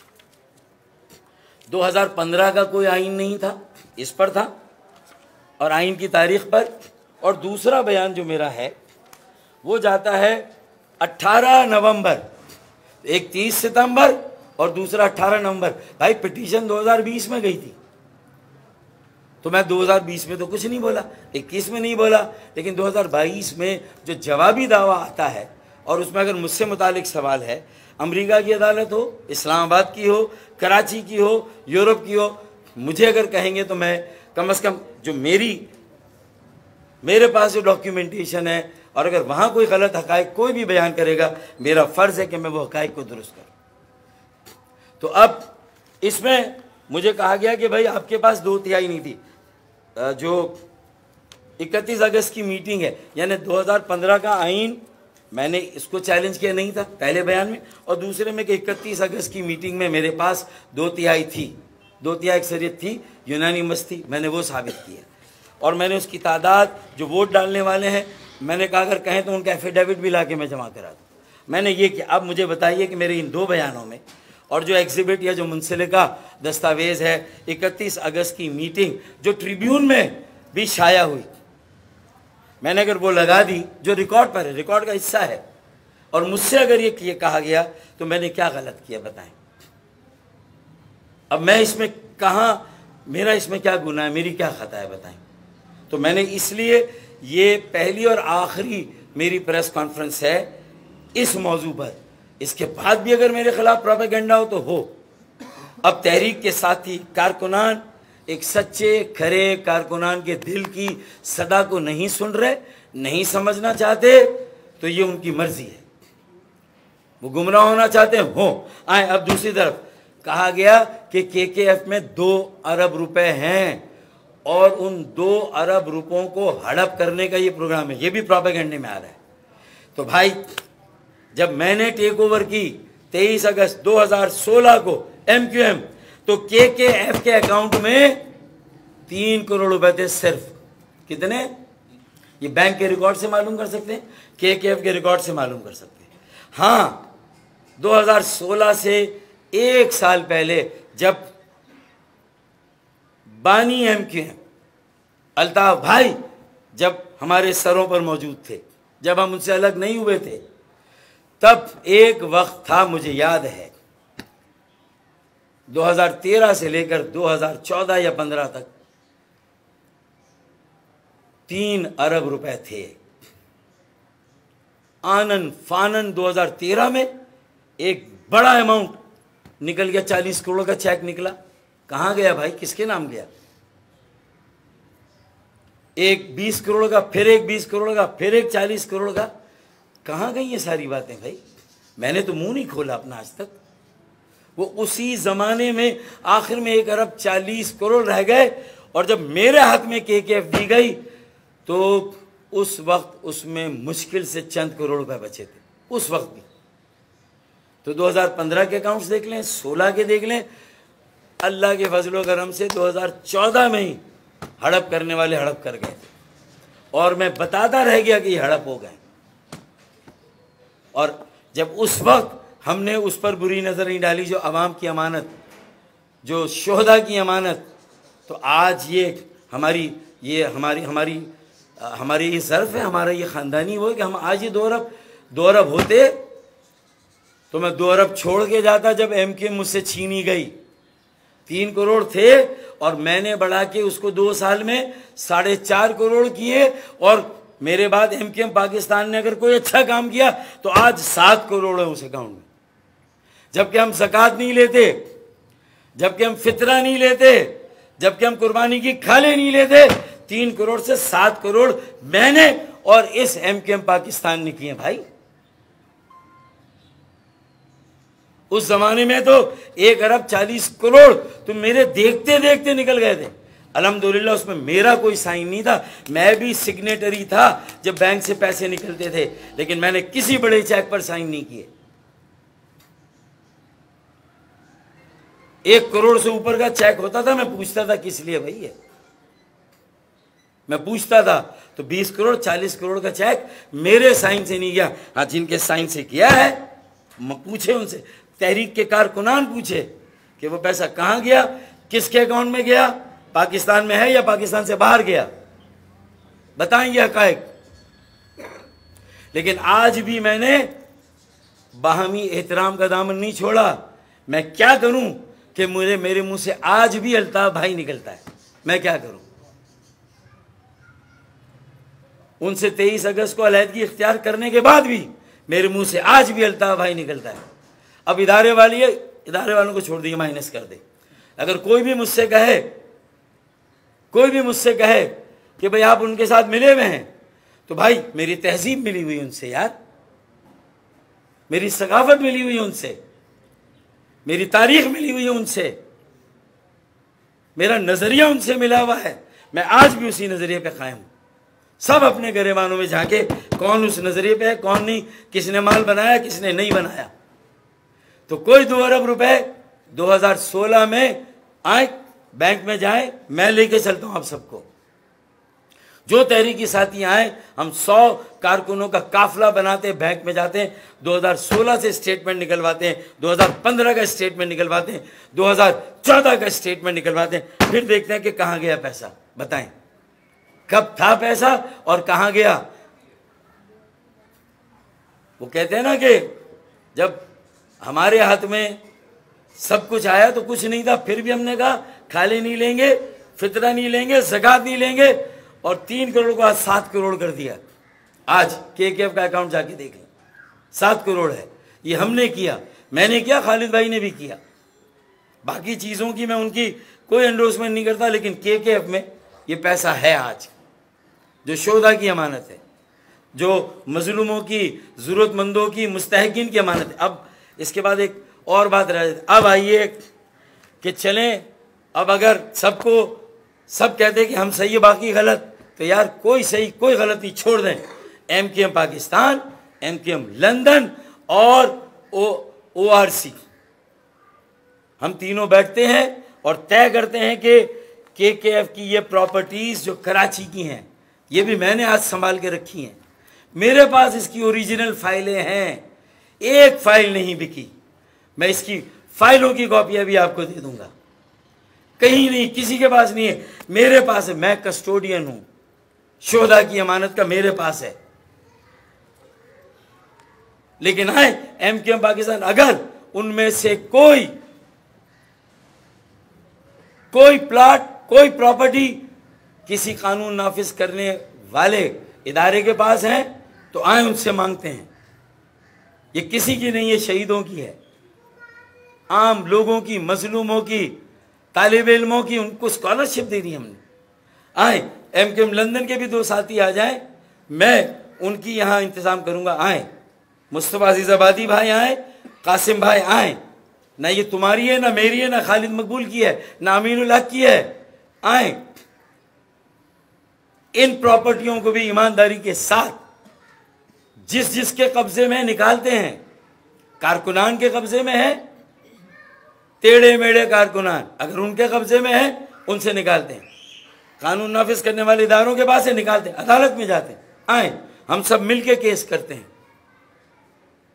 दो हज़ार पंद्रह का कोई आइन नहीं था, इस पर था और आइन की तारीख पर। और दूसरा बयान जो मेरा है वो जाता है अठारह नवंबर, एक तीस सितंबर और दूसरा अठारह नवंबर। भाई पिटीशन दो हज़ार बीस में गई थी, तो मैं दो हज़ार बीस में तो कुछ नहीं बोला, इक्कीस में नहीं बोला, लेकिन दो हज़ार बाईस में जो जवाबी दावा आता है और उसमें अगर मुझसे मुतालिक सवाल है, अमेरिका की अदालत हो, इस्लामाबाद की हो, कराची की हो, यूरोप की हो, मुझे अगर कहेंगे तो मैं कम से कम जो मेरी मेरे पास जो डॉक्यूमेंटेशन है, और अगर वहाँ कोई गलत हक़ाइक़ कोई भी बयान करेगा, मेरा फ़र्ज़ है कि मैं वो हक़ाइक़ को दुरुस्त करूँ। तो अब इसमें मुझे कहा गया कि भाई आपके पास दो तिहाई नहीं थी। जो इकतीस अगस्त की मीटिंग है, यानी दो हज़ार पंद्रह का आइन, मैंने इसको चैलेंज किया नहीं था पहले बयान में, और दूसरे में कि इकतीस अगस्त की मीटिंग में मेरे पास दो तिहाई थी, दो तिहाई अक्सरियत थी, यूनानी मस्ती, मैंने वो साबित किया। और मैंने उसकी तादाद जो वोट डालने वाले हैं, मैंने कहा अगर कहें तो उनका एफिडेविट भी ला के मैं जमा करा दूँ। मैंने ये किया। अब मुझे बताइए कि मेरे इन दो बयानों में और जो एग्जिबिट या जो मुंसलिका दस्तावेज़ है इकतीस अगस्त की मीटिंग जो ट्रिब्यून में भी शाया हुई, मैंने अगर वो लगा दी जो रिकॉर्ड पर है, रिकॉर्ड का हिस्सा है, और मुझसे अगर ये, ये कहा गया तो मैंने क्या गलत किया बताएं। अब मैं इसमें कहाँ, मेरा इसमें क्या गुनाह है, मेरी क्या खता है बताएं। तो मैंने इसलिए ये पहली और आखिरी मेरी प्रेस कॉन्फ्रेंस है इस मौजू पर। इसके बाद भी अगर मेरे खिलाफ प्रोपेगेंडा हो तो हो। अब तहरीक के साथी कारकुनान एक सच्चे खरे कारकुनान के दिल की सदा को नहीं सुन रहे, नहीं समझना चाहते, तो ये उनकी मर्जी है। वो गुमराह होना चाहते हैं हो आए। अब दूसरी तरफ कहा गया कि के के एफ में दो अरब रुपए हैं और उन दो अरब रुपयों को हड़प करने का ये प्रोग्राम है, ये भी प्रोपेगेंडे में आ रहा है। तो भाई जब मैंने टेक ओवर की तेईस अगस्त दो हज़ार सोलह को एम क्यू एम, तो के के एफ के अकाउंट में तीन करोड़ रुपए थे सिर्फ। कितने? ये बैंक के रिकॉर्ड से मालूम कर सकते हैं, के के एफ के रिकॉर्ड से मालूम कर सकते हैं। हाँ, दो हज़ार सोलह से एक साल पहले जब बानी एम क्यू एम अल्ताफ भाई जब हमारे सरों पर मौजूद थे, जब हम उनसे अलग नहीं हुए थे, तब एक वक्त था, मुझे याद है, दो हज़ार तेरह से लेकर दो हज़ार चौदह या पंद्रह तक तीन अरब रुपए थे। आनन फानन दो हज़ार तेरह में एक बड़ा अमाउंट निकल गया, चालीस करोड़ का चेक निकला। कहां गया भाई, किसके नाम गया? एक बीस करोड़ का, फिर एक बीस करोड़ का, फिर एक चालीस करोड़ का। कहां गई ये सारी बातें भाई? मैंने तो मुंह नहीं खोला अपना आज तक। वो उसी जमाने में आखिर में एक अरब चालीस करोड़ रह गए, और जब मेरे हाथ में के के एफ दी गई तो उस वक्त उसमें मुश्किल से चंद करोड़ रुपए बचे थे उस वक्त भी। तो दो हज़ार पंद्रह के अकाउंट्स देख लें, सोलह के देख लें, अल्लाह के फजलो करम से दो हज़ार चौदह में ही हड़प करने वाले हड़प कर गए थे, और मैं बताता रह गया कि ये हड़प हो गए। और जब उस वक्त हमने उस पर बुरी नज़र नहीं डाली, जो आवाम की अमानत, जो शोहदा की अमानत, तो आज ये हमारी ये हमारी हमारी हमारी ये ज़र्फ़ है, हमारा ये ख़ानदानी वो है कि हम आज ये दो अरब दो अरब होते तो मैं दो अरब छोड़ के जाता जब एम के मुझसे छीनी गई। तीन करोड़ थे और मैंने बढ़ा के उसको दो साल में साढ़े चार करोड़ किए, और मेरे बाद एम के एम पाकिस्तान ने अगर कोई अच्छा काम किया तो आज सात करोड़ है उस अकाउंट में। जबकि हम ज़कात नहीं लेते, जबकि हम फितरा नहीं लेते, जबकि हम कुर्बानी की खाले नहीं लेते, तीन करोड़ से सात करोड़ मैंने और इस एम के एम पाकिस्तान ने किए भाई। उस जमाने में तो एक अरब चालीस करोड़ तो मेरे देखते देखते निकल गए थे। अल्हम्दुलिल्लाह उसमें मेरा कोई साइन नहीं था, मैं भी सिग्नेटरी था जब बैंक से पैसे निकलते थे, लेकिन मैंने किसी बड़े चेक पर साइन नहीं किए। एक करोड़ से ऊपर का चेक होता था, मैं पूछता था किस लिए भाई है, मैं पूछता था तो बीस करोड़ चालीस करोड़ का चेक मेरे साइन से नहीं गया। हाँ, जिनके साइन से किया है पूछे उनसे, तहरीक के कारकुनान पूछे कि वो पैसा कहाँ गया, किसके अकाउंट में गया, पाकिस्तान में है या पाकिस्तान से बाहर गया, बताएंगे हकायक। लेकिन आज भी मैंने बाहमी एहतराम का दामन नहीं छोड़ा। मैं क्या करूं कि मुझे मेरे मुंह से आज भी अल्ताफ भाई निकलता है, मैं क्या करूं। उनसे तेईस अगस्त को अलहदगी इख्तियार करने के बाद भी मेरे मुंह से आज भी अल्ताफ भाई निकलता है। अब इदारे वाली है, इदारे वालों को छोड़ दिए, माइनस कर दे। अगर कोई भी मुझसे कहे कोई भी मुझसे कहे कि भाई आप उनके साथ मिले हुए हैं, तो भाई मेरी तहजीब मिली हुई उनसे यार, मेरी सकाफत मिली हुई उनसे, मेरी तारीख मिली हुई है उनसे, मेरा नजरिया उनसे मिला हुआ है। मैं आज भी उसी नजरिए पे कायम हूं। सब अपने गरेबानों में झांके कौन उस नजरिए पे है, कौन नहीं, किसने माल बनाया किसने नहीं बनाया। तो कोई दो अरब रुपए दो हज़ार सोलह में आए, बैंक में जाए, मैं लेके चलता हूं आप सबको। जो तहरीकी साथी आए, हम सौ कारकुनों का काफिला बनाते हैं, बैंक में जाते हैं, दो हज़ार सोलह से स्टेटमेंट निकलवाते हैं, दो हज़ार पंद्रह का स्टेटमेंट निकलवाते हैं, दो हज़ार चौदह का स्टेटमेंट निकलवाते हैं, फिर देखते हैं कि कहाँ गया पैसा। बताएं कब था पैसा और कहाँ गया। वो कहते हैं ना कि जब हमारे हाथ में सब कुछ आया तो कुछ नहीं था, फिर भी हमने कहा खाले नहीं लेंगे, फितरा नहीं लेंगे, ज़कात नहीं लेंगे, और तीन करोड़ को आज सात करोड़ कर दिया। आज के के एफ का अकाउंट जाके देख लें, सात करोड़ है। ये हमने किया, मैंने किया, खालिद भाई ने भी किया। बाकी चीज़ों की मैं उनकी कोई एंडोर्समेंट नहीं करता, लेकिन के के एफ में ये पैसा है आज, जो शोधा की अमानत है, जो मजलूमों की, ज़रूरतमंदों की, मुस्तहकिन की अमानत है। अब इसके बाद एक और बात रह जाती, अब आइए कि चलें, अब अगर सबको सब कहते हैं कि हम सही है बाकी गलत, तो यार कोई सही कोई गलती छोड़ दें। M K M Pakistan, M K M London और ओ ओ आर सी, हम तीनों बैठते हैं और तय करते हैं कि के के एफ की ये प्रॉपर्टीज़ जो कराची की हैं, ये भी मैंने आज संभाल के रखी हैं। मेरे पास इसकी ओरिजिनल फाइलें हैं, एक फाइल नहीं बिकी। मैं इसकी फाइलों की कॉपियां भी आपको दे दूंगा, कहीं नहीं, किसी के पास नहीं है, मेरे पास है। मैं कस्टोडियन हूं, शोधा की अमानत का मेरे पास है। लेकिन आए एम के एम पाकिस्तान, अगर उनमें से कोई कोई प्लाट, कोई प्रॉपर्टी किसी कानून नाफिज करने वाले इदारे के पास है, तो आए उनसे मांगते हैं। ये किसी की नहीं है, शहीदों की है, आम लोगों की, मजलूमों की, तालिब इल्मों की, उनको स्कॉलरशिप दे दी हमने। आए एम के एम लंदन के भी दो साथी आ जाएं, मैं उनकी यहाँ इंतज़ाम करूँगा। आए मुस्तफ़ा अजीज़ाबादी भाई आए, कासिम भाई आए, ना ये तुम्हारी है ना मेरी है, ना खालिद मकबूल की है, ना अमीनुल हक की है। आए इन प्रॉपर्टियों को भी ईमानदारी के साथ जिस जिसके कब्जे में निकालते हैं। कारकुनान के कब्जे में है, टेढ़े मेढ़े कारकुनान अगर उनके कब्जे में है, उनसे निकालते हैं। कानून नाफिज करने वाले इदारों के पास से निकालते हैं, अदालत में जाते हैं। आए हम सब मिलके केस करते हैं।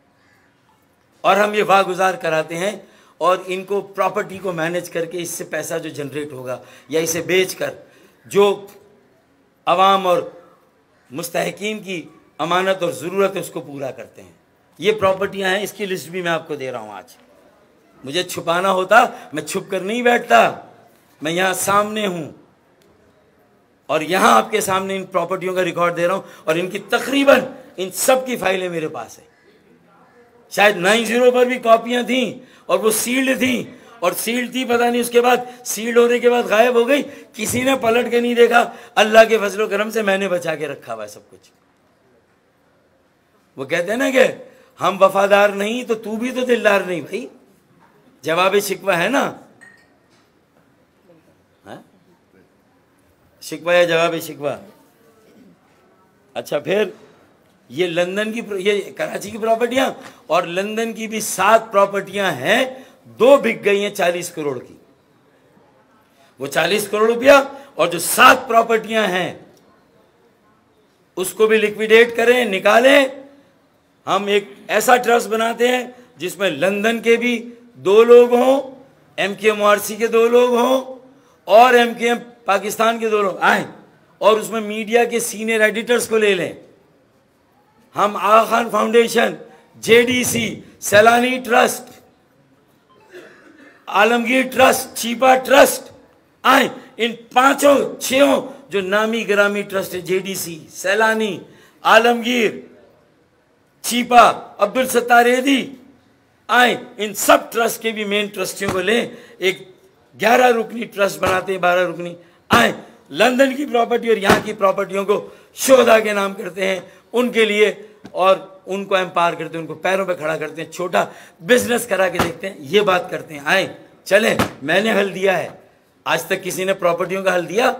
और हम ये वागुजार कराते हैं और इनको प्रॉपर्टी को मैनेज करके इससे पैसा जो जनरेट होगा या इसे बेचकर जो अवाम और मुस्तहकीन की अमानत और ज़रूरत है उसको पूरा करते हैं। ये प्रॉपर्टियां हैं, इसकी लिस्ट भी मैं आपको दे रहा हूं। आज मुझे छुपाना होता मैं छुप कर नहीं बैठता, मैं यहाँ सामने हूं और यहाँ आपके सामने इन प्रॉपर्टियों का रिकॉर्ड दे रहा हूं और इनकी तकरीबन इन सब की फाइलें मेरे पास है। शायद नाइन जीरो पर भी कॉपियां थी और वो सील्ड थी और सील्ड थी, पता नहीं उसके बाद सील्ड होने के बाद गायब हो गई, किसी ने पलट के नहीं देखा। अल्लाह के फजलो करम से मैंने बचा के रखा हुआ है सब कुछ। वो कहते हैं ना कि हम वफादार नहीं तो तू भी तो दिलदार नहीं भाई, जवाब शिकवा है ना, है? शिकवा या जवाब शिकवा। अच्छा, फिर ये लंदन की, ये कराची की प्रॉपर्टियां और लंदन की भी सात प्रॉपर्टियां हैं, दो बिक गई हैं चालीस करोड़ की। वो चालीस करोड़ रुपया और जो सात प्रॉपर्टियां हैं उसको भी लिक्विडेट करें, निकालें। हम एक ऐसा ट्रस्ट बनाते हैं जिसमें लंदन के भी दो लोग हों, M K M R C के दो लोग हों और एम के एम पाकिस्तान के दो लोग आए और उसमें मीडिया के सीनियर एडिटर्स को ले लें। हम Aga Khan foundation, J D C, Saylani trust, Alamgir trust, Chhipa trust आए, इन पांचों छहों जो नामी ग्रामी ट्रस्ट है, जे डी सी, सैलानी, आलमगीर, चीपा, अब्दुल सत्तार एदी आए, इन सब ट्रस्ट के भी मेन ट्रस्टियों को लें, एक ग्यारह रुकनी ट्रस्ट बनाते हैं, बारह रुकनी आए, लंदन की प्रॉपर्टी और यहाँ की प्रॉपर्टियों को शोधा के नाम करते हैं उनके लिए और उनको एम्पावर करते हैं, उनको पैरों पे खड़ा करते हैं, छोटा बिजनेस करा के देखते हैं, ये बात करते हैं। आए चलें, मैंने हल दिया है। आज तक किसी ने प्रॉपर्टियों का हल दिया?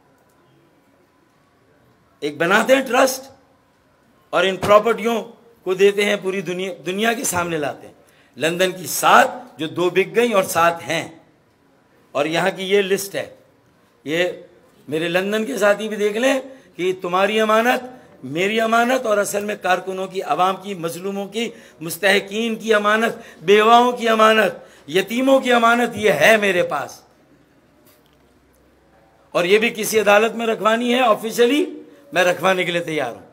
एक बनाते हैं ट्रस्ट और इन प्रॉपर्टियों को देते हैं, पूरी दुनिया दुनिया के सामने लाते हैं। लंदन की सात जो दो बिक गई और सात हैं और यहाँ की ये लिस्ट है। ये मेरे लंदन के साथी भी देख लें कि तुम्हारी अमानत, मेरी अमानत और असल में कारकुनों की, आवाम की, मजलूमों की, मुस्तहकीन की अमानत, बेवाओं की अमानत, यतीमों की अमानत ये है मेरे पास। और ये भी किसी अदालत में रखवानी है ऑफिशियली, मैं रखवाने के लिए तैयार हूं।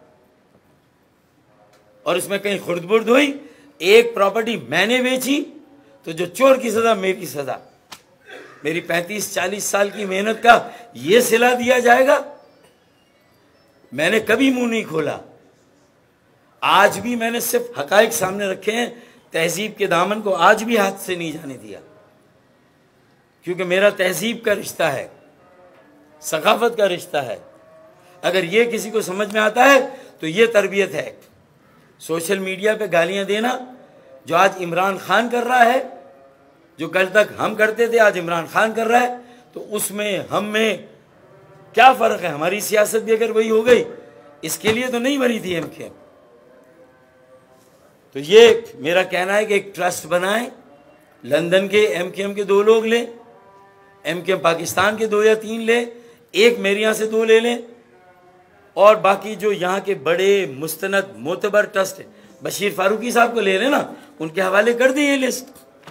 और इसमें कहीं खुर्द-बुर्द हुई, एक प्रॉपर्टी मैंने बेची तो जो चोर की सजा मेरी सजा, मेरी पैंतीस चालीस साल की मेहनत का ये सिला दिया जाएगा। मैंने कभी मुंह नहीं खोला, आज भी मैंने सिर्फ हकाइक सामने रखे हैं, तहजीब के दामन को आज भी हाथ से नहीं जाने दिया, क्योंकि मेरा तहजीब का रिश्ता है, सकाफत का रिश्ता है। अगर ये किसी को समझ में आता है तो ये तरबियत है। सोशल मीडिया पे गालियां देना जो आज इमरान खान कर रहा है, जो कल तक हम करते थे आज इमरान खान कर रहा है, तो उसमें हम में क्या फ़र्क है? हमारी सियासत भी अगर वही हो गई, इसके लिए तो नहीं बनी थी एम के एम। तो ये मेरा कहना है कि एक ट्रस्ट बनाएं, लंदन के एम के एम के दो लोग लें, एम के एम पाकिस्तान के दो या तीन लें, एक मेरे यहाँ से दो ले लें और बाकी जो यहाँ के बड़े मुस्तनद मोतबर ट्रस्ट है, बशीर फारूकी साहब को ले लेना, उनके हवाले कर दें ये लिस्ट।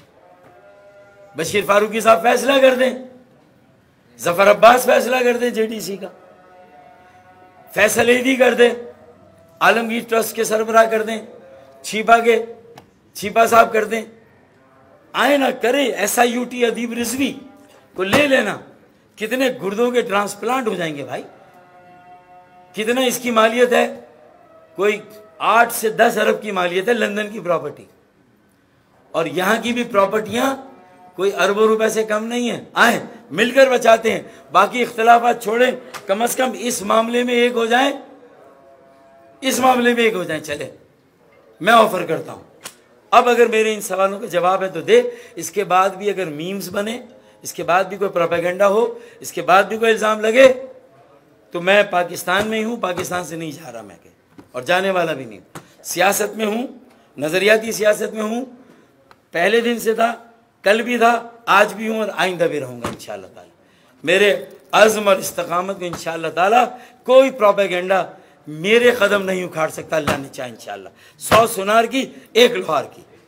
बशीर फारूकी साहब फैसला कर दें, जफर अब्बास फैसला कर दें, जे डी सी का फैसल एदी कर दें, आलमगीर ट्रस्ट के सरबराह कर दें, छीपा के छीपा साहब कर दें। आए ना करे, ऐसा यूटी अदीब रिजवी को ले लेना, कितने गुर्दों के ट्रांसप्लांट हो जाएंगे भाई, कितना इसकी मालियत है, कोई आठ से दस अरब की मालियत है लंदन की प्रॉपर्टी, और यहाँ की भी प्रॉपर्टियां कोई अरबों रुपए से कम नहीं है। आए मिलकर बचाते हैं, बाकी इख्तलाफात छोड़ें, कम से कम इस मामले में एक हो जाए, इस मामले में एक हो जाए। चले, मैं ऑफर करता हूं। अब अगर मेरे इन सवालों का जवाब है तो दे, इसके बाद भी अगर मीम्स बने, इसके बाद भी कोई प्रोपेगेंडा हो, इसके बाद भी कोई इल्ज़ाम लगे, तो मैं पाकिस्तान में ही हूँ, पाकिस्तान से नहीं जा रहा मैं के, और जाने वाला भी नहीं। सियासत में हूँ, नज़रियाती सियासत में हूँ, पहले दिन से था, कल भी था, आज भी हूँ और आइंदा भी रहूँगा इंशाअल्लाह ताला। मेरे अज़्म और इस्तकामत को इंशाअल्लाह ताला कोई प्रोपेगेंडा मेरे कदम नहीं उखाड़ सकता, अल्लाह ने चाहे इंशाअल्लाह। सौ सुनार की एक लोहार की।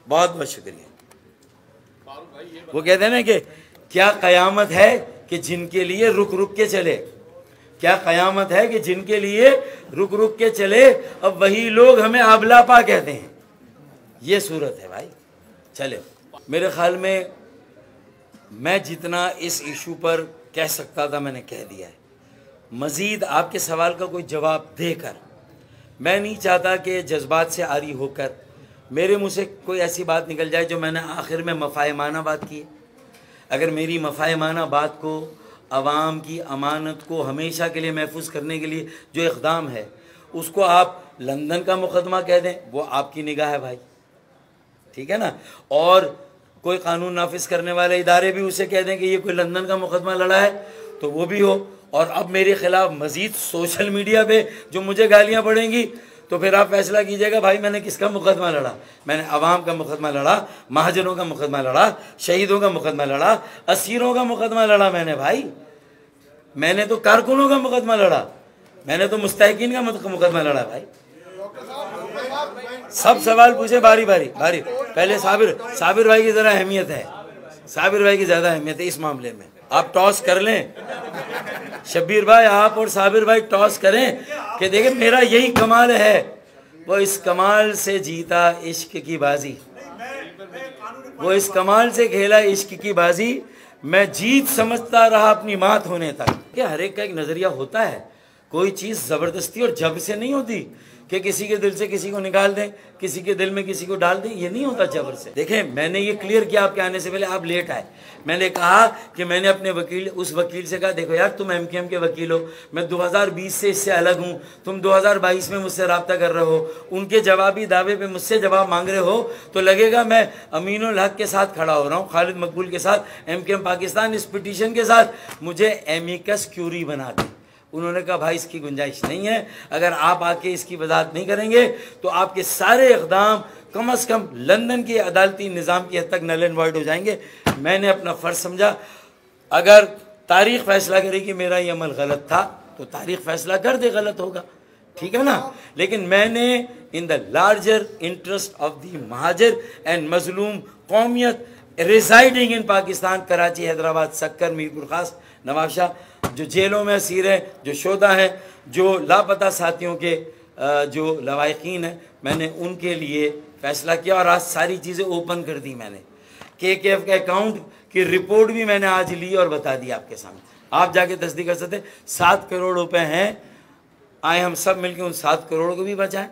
बहुत बहुत शुक्रिया। वो कहते हैं ना कि क्या कयामत है कि जिनके लिए रुक रुक के चले, क्या कयामत है कि जिनके लिए रुक रुक के चले, अब वही लोग हमें आबलापा कहते हैं। ये सूरत है भाई। चले, मेरे ख्याल में मैं जितना इस इशू पर कह सकता था मैंने कह दिया है। मज़ीद आपके सवाल का कोई जवाब देकर मैं नहीं चाहता कि जज्बात से आरी होकर मेरे मुँह से कोई ऐसी बात निकल जाए जो मैंने आखिर में मफ़ाहिमाना बात की है। अगर मेरी मफ़ाहिमाना बात को, अवाम की अमानत को हमेशा के लिए महफूज करने के लिए जो इक़दाम है, उसको आप लंदन का मुकदमा कह दें, वो आपकी निगाह है भाई, ठीक है ना। और कोई कानून नाफिज करने वाले इदारे भी उसे कह दें कि ये कोई लंदन का मुकदमा लड़ा है, तो वो भी हो। और अब मेरे खिलाफ मज़ीद सोशल मीडिया पे जो मुझे गालियाँ पड़ेंगी, तो फिर आप फैसला कीजिएगा भाई मैंने किसका मुकदमा लड़ा। मैंने अवाम का मुकदमा लड़ा, महाजनों का मुकदमा लड़ा, शहीदों का मुकदमा लड़ा, असीरों का मुकदमा लड़ा मैंने भाई। मैंने तो कारकुनों का मुकदमा लड़ा, मैंने तो मुस्तहिकीन का मुकदमा लड़ा भाई। सब सवाल पूछे बारी बारी बारी। पहले साबिर साबिर भाई की ज़रा अहमियत है, साबिर भाई की ज़्यादा अहमियत है इस मामले में। आप टॉस कर लें, शब्बीर भाई आप और साबिर भाई टॉस करें कि देखें मेरा यही कमाल है, वो इस कमाल से जीता इश्क की बाजी, वो इस कमाल से खेला इश्क की बाजी, मैं जीत समझता रहा अपनी मात होने तक। क्या हर एक का एक नज़रिया होता है, कोई चीज़ ज़बरदस्ती और जब से नहीं होती कि किसी के दिल से किसी को निकाल दें, किसी के दिल में किसी को डाल दें, ये नहीं होता जबर से। देखें मैंने ये क्लियर किया आपके आने से पहले, आप लेट आए। मैंने कहा कि मैंने अपने वकील उस वकील से कहा देखो यार तुम एम के एम के वकील हो, मैं दो हज़ार बीस से इससे अलग हूँ, तुम दो हज़ार बाईस में मुझसे रब्ता कर रहे हो, उनके जवाबी दावे पे मुझसे जवाब मांग रहे हो, तो लगेगा मैं अमीनुल हक के साथ खड़ा हो रहा हूँ, खालिद मकबूल के साथ, एम के एम पाकिस्तान इस पिटीशन के साथ मुझे एमिकस क्यूरी बना दी। उन्होंने कहा भाई इसकी गुंजाइश नहीं है, अगर आप आके इसकी वजाहत नहीं करेंगे तो आपके सारे इक़दाम कम अज़ कम लंदन के अदालती निज़ाम की हद तक नल एंड वॉइड हो जाएंगे। मैंने अपना फ़र्ज़ समझा, अगर तारीख़ फ़ैसला करेगी मेरा ये अमल गलत था तो तारीख़ फ़ैसला कर दे गलत होगा, ठीक है ना। लेकिन मैंने in the larger interest of the Mohajir and मजलूम कौमियत रिजाइडिंग इन पाकिस्तान, कराची, हैदराबाद, सक्कर, मीरपुर खास, नवाबशाह, जो जेलों में असीर हैं, जो शोदा हैं, जो लापता साथियों के जो लवाहिकीन हैं, मैंने उनके लिए फ़ैसला किया। और आज सारी चीज़ें ओपन कर दी मैंने। के के एफ के अकाउंट की रिपोर्ट भी मैंने आज ली और बता दी आपके सामने, आप जाके तस्दीक कर सकते। सात करोड़ रुपए हैं, आए हम सब मिलकर उन सात करोड़ को भी बचाएं।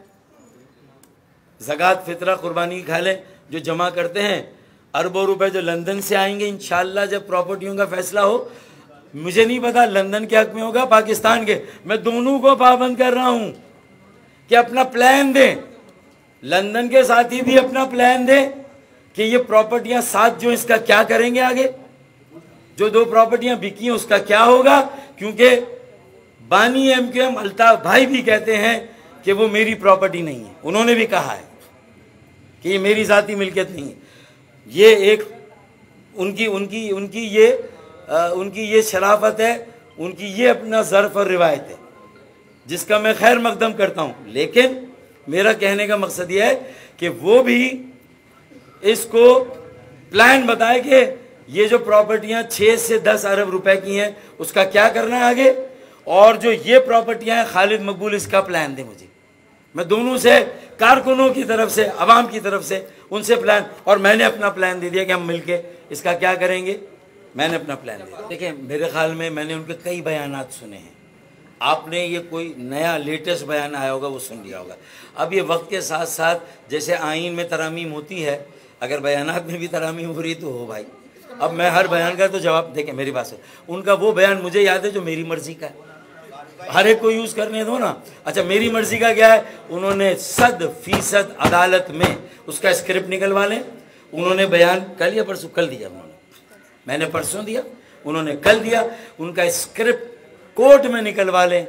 ज़कात, फितरा, कुर्बानी खा लें जो जमा करते हैं, अरबों रुपए जो लंदन से आएंगे इंशाल्लाह जब प्रॉपर्टियों का फैसला हो, मुझे नहीं पता लंदन के हक में होगा पाकिस्तान के, मैं दोनों को पाबंद कर रहा हूं कि अपना प्लान दें, लंदन के साथी भी अपना प्लान दें कि ये प्रॉपर्टियां साथ जो इसका क्या करेंगे, आगे जो दो प्रॉपर्टियां बिकी हैं उसका क्या होगा। क्योंकि बानी एम के एम अल्ताफ भाई भी कहते हैं कि वो मेरी प्रॉपर्टी नहीं है, उन्होंने भी कहा है कि ये मेरी ज़ाती मिल्कियत नहीं है। ये एक उनकी उनकी उनकी ये आ, उनकी ये शराफत है, उनकी ये अपना ज़र्फ़ और रिवायत है जिसका मैं खैर मकदम करता हूँ। लेकिन मेरा कहने का मकसद ये है कि वो भी इसको प्लान बताए कि ये जो प्रॉपर्टियाँ छः से दस अरब रुपए की हैं उसका क्या करना है आगे, और जो ये प्रॉपर्टियाँ हैं खालिद मकबूल इसका प्लान दे मुझे। मैं दोनों से, कारकुनों की तरफ से, अवाम की तरफ से, उनसे प्लान, और मैंने अपना प्लान दे दिया कि हम मिलके इसका क्या करेंगे। मैंने अपना प्लान दे दिया। देखिए मेरे ख्याल में मैंने उनके कई बयानात सुने हैं, आपने ये कोई नया लेटेस्ट बयान आया होगा वो सुन लिया होगा। अब ये वक्त के साथ साथ जैसे आइन में तरामीम होती है, अगर बयानात में भी तरामीम हो रही तो हो भाई। अब मैं हर बयान का तो जवाब, देखें मेरी बात से, उनका वो बयान मुझे याद है जो मेरी मर्जी का है, हर एक को यूज़ करने दो ना। अच्छा मेरी मर्जी का क्या है, उन्होंने सद फीसद अदालत में उसका स्क्रिप्ट निकलवा लें। उन्होंने बयान कल या परसों, कल दिया उन्होंने, मैंने परसों दिया, उन्होंने कल दिया, उनका स्क्रिप्ट कोर्ट में निकलवा लें।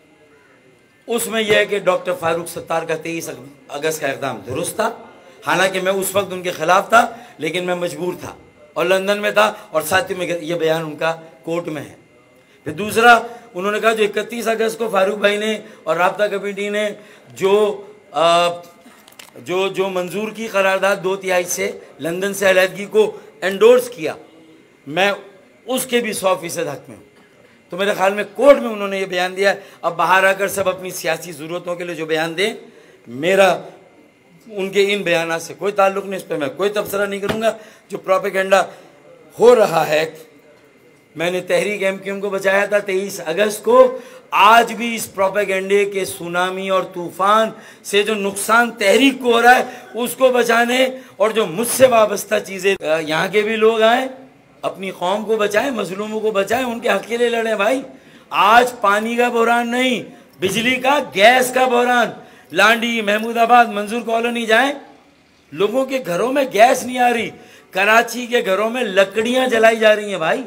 उसमें यह है कि डॉक्टर फारूक सत्तार का तेईस अगस्त का इक़दाम दुरुस्त था, हालांकि मैं उस वक्त उनके खिलाफ था, लेकिन मैं मजबूर था और लंदन में था, और साथ ही में ये बयान उनका कोर्ट में है। फिर दूसरा उन्होंने कहा जो इकतीस अगस्त को फारूक भाई ने और राब्ता कमेटी ने जो आ, जो जो मंजूर की करारदाद दो तिहाई से लंदन से अलहदगी को एंडोर्स किया, मैं उसके भी सौ फीसद हक में हूँ। तो मेरे ख्याल में कोर्ट में उन्होंने ये बयान दिया। अब बाहर आकर सब अपनी सियासी ज़रूरतों के लिए जो बयान दें, मेरा उनके इन बयान से कोई ताल्लुक़ नहीं, इस पर मैं कोई तबसरा नहीं करूँगा। जो प्रोपेगेंडा हो रहा है, मैंने तहरीक एम क्यू एम को बचाया था तेईस अगस्त को, आज भी इस प्रोपेगेंडे के सुनामी और तूफान से जो नुकसान तहरीक को हो रहा है उसको बचाने, और जो मुझसे वाबस्ता चीज़ें, यहाँ के भी लोग आए, अपनी कौम को बचाएं, मजलूमों को बचाएं, उनके हक के लिए लड़ें भाई। आज पानी का बहरान नहीं, बिजली का, गैस का बहरान। लांडी, महमूदाबाद, मंजूर कॉलोनी जाएं, लोगों के घरों में गैस नहीं आ रही, कराची के घरों में लकड़ियां जलाई जा रही हैं भाई।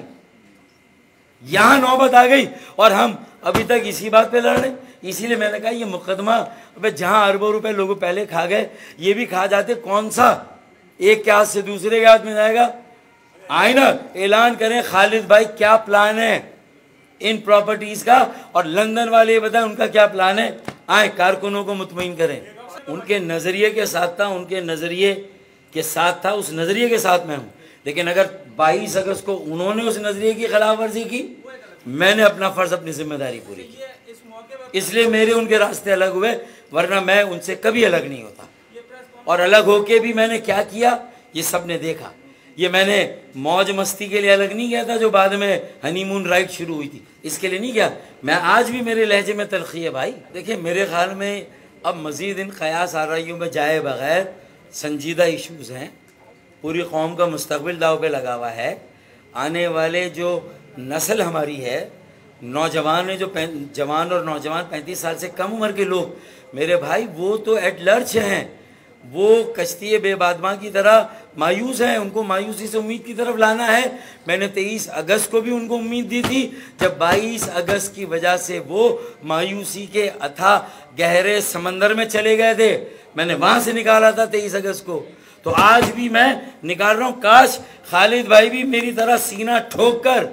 यहां नौबत आ गई और हम अभी तक इसी बात पे लड़ रहे। इसीलिए मैंने कहा ये मुकदमा, अब जहां अरबों रुपए लोग पहले खा गए, ये भी खा जाते। कौन सा एक के हाथ से दूसरे के हाथ में जाएगा? आए ना, ऐलान करें खालिद भाई क्या प्लान है इन प्रॉपर्टीज का, और लंदन वाले ये बताएं उनका क्या प्लान है। आए कारकुनों को मुतमईन करें। उनके नजरिए के साथ था, उनके नजरिए के साथ था, उस नजरिए के साथ मैं हूं। लेकिन अगर बाईस अगस्त को उन्होंने उस नजरिए की खिलाफ वर्जी की, मैंने अपना फर्ज, अपनी जिम्मेदारी पूरी की। इसलिए मेरे उनके रास्ते अलग हुए, वरना मैं उनसे कभी अलग नहीं होता। और अलग होके भी मैंने क्या किया ये सब ने देखा। ये मैंने मौज मस्ती के लिए अलग नहीं किया था जो बाद में हनीमून राइड शुरू हुई थी, इसके लिए नहीं किया। मैं आज भी, मेरे लहजे में तलखी है भाई। देखिए मेरे ख्याल में अब मज़ीद इन क़यास आराइयों में जाए बग़ैर संजीदा इशूज़ हैं। पूरी कौम का मुस्तक़बिल दाव पे लगा हुआ है। आने वाले जो नस्ल हमारी है, नौजवान है, जो जवान और नौजवान पैंतीस साल से कम उम्र के लोग, मेरे भाई वो तो एट लर्च हैं। वो कश्ती बेबादमा की तरह मायूस हैं। उनको मायूसी से उम्मीद की तरफ लाना है। मैंने तेईस अगस्त को भी उनको उम्मीद दी थी, जब बाईस अगस्त की वजह से वो मायूसी के अथाह गहरे समंदर में चले गए थे। मैंने वहाँ से निकाला था तेईस अगस्त को, तो आज भी मैं निकाल रहा हूँ। काश खालिद भाई भी मेरी तरह सीना ठोक कर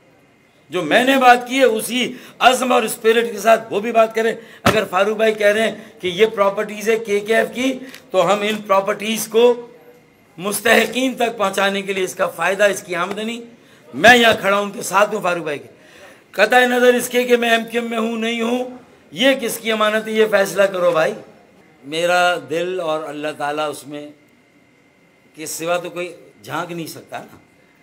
जो मैंने बात की है उसी अज़्म और स्पिरिट के साथ वो भी बात करें। अगर फारूक भाई कह रहे हैं कि ये प्रॉपर्टीज़ है के के एफ की, तो हम इन प्रॉपर्टीज़ को मुस्तहिकीन तक पहुंचाने के लिए इसका फ़ायदा, इसकी आमदनी, मैं यहाँ खड़ा हूँ उनके साथ हूँ फारूक भाई के। कतई नज़र इसके कि मैं एम क्यू एम में हूँ नहीं हूँ, ये किसकी अमानत है, ये फैसला करो भाई। मेरा दिल और अल्लाह ताला उसमें के सिवा तो कोई झांक नहीं सकता ना।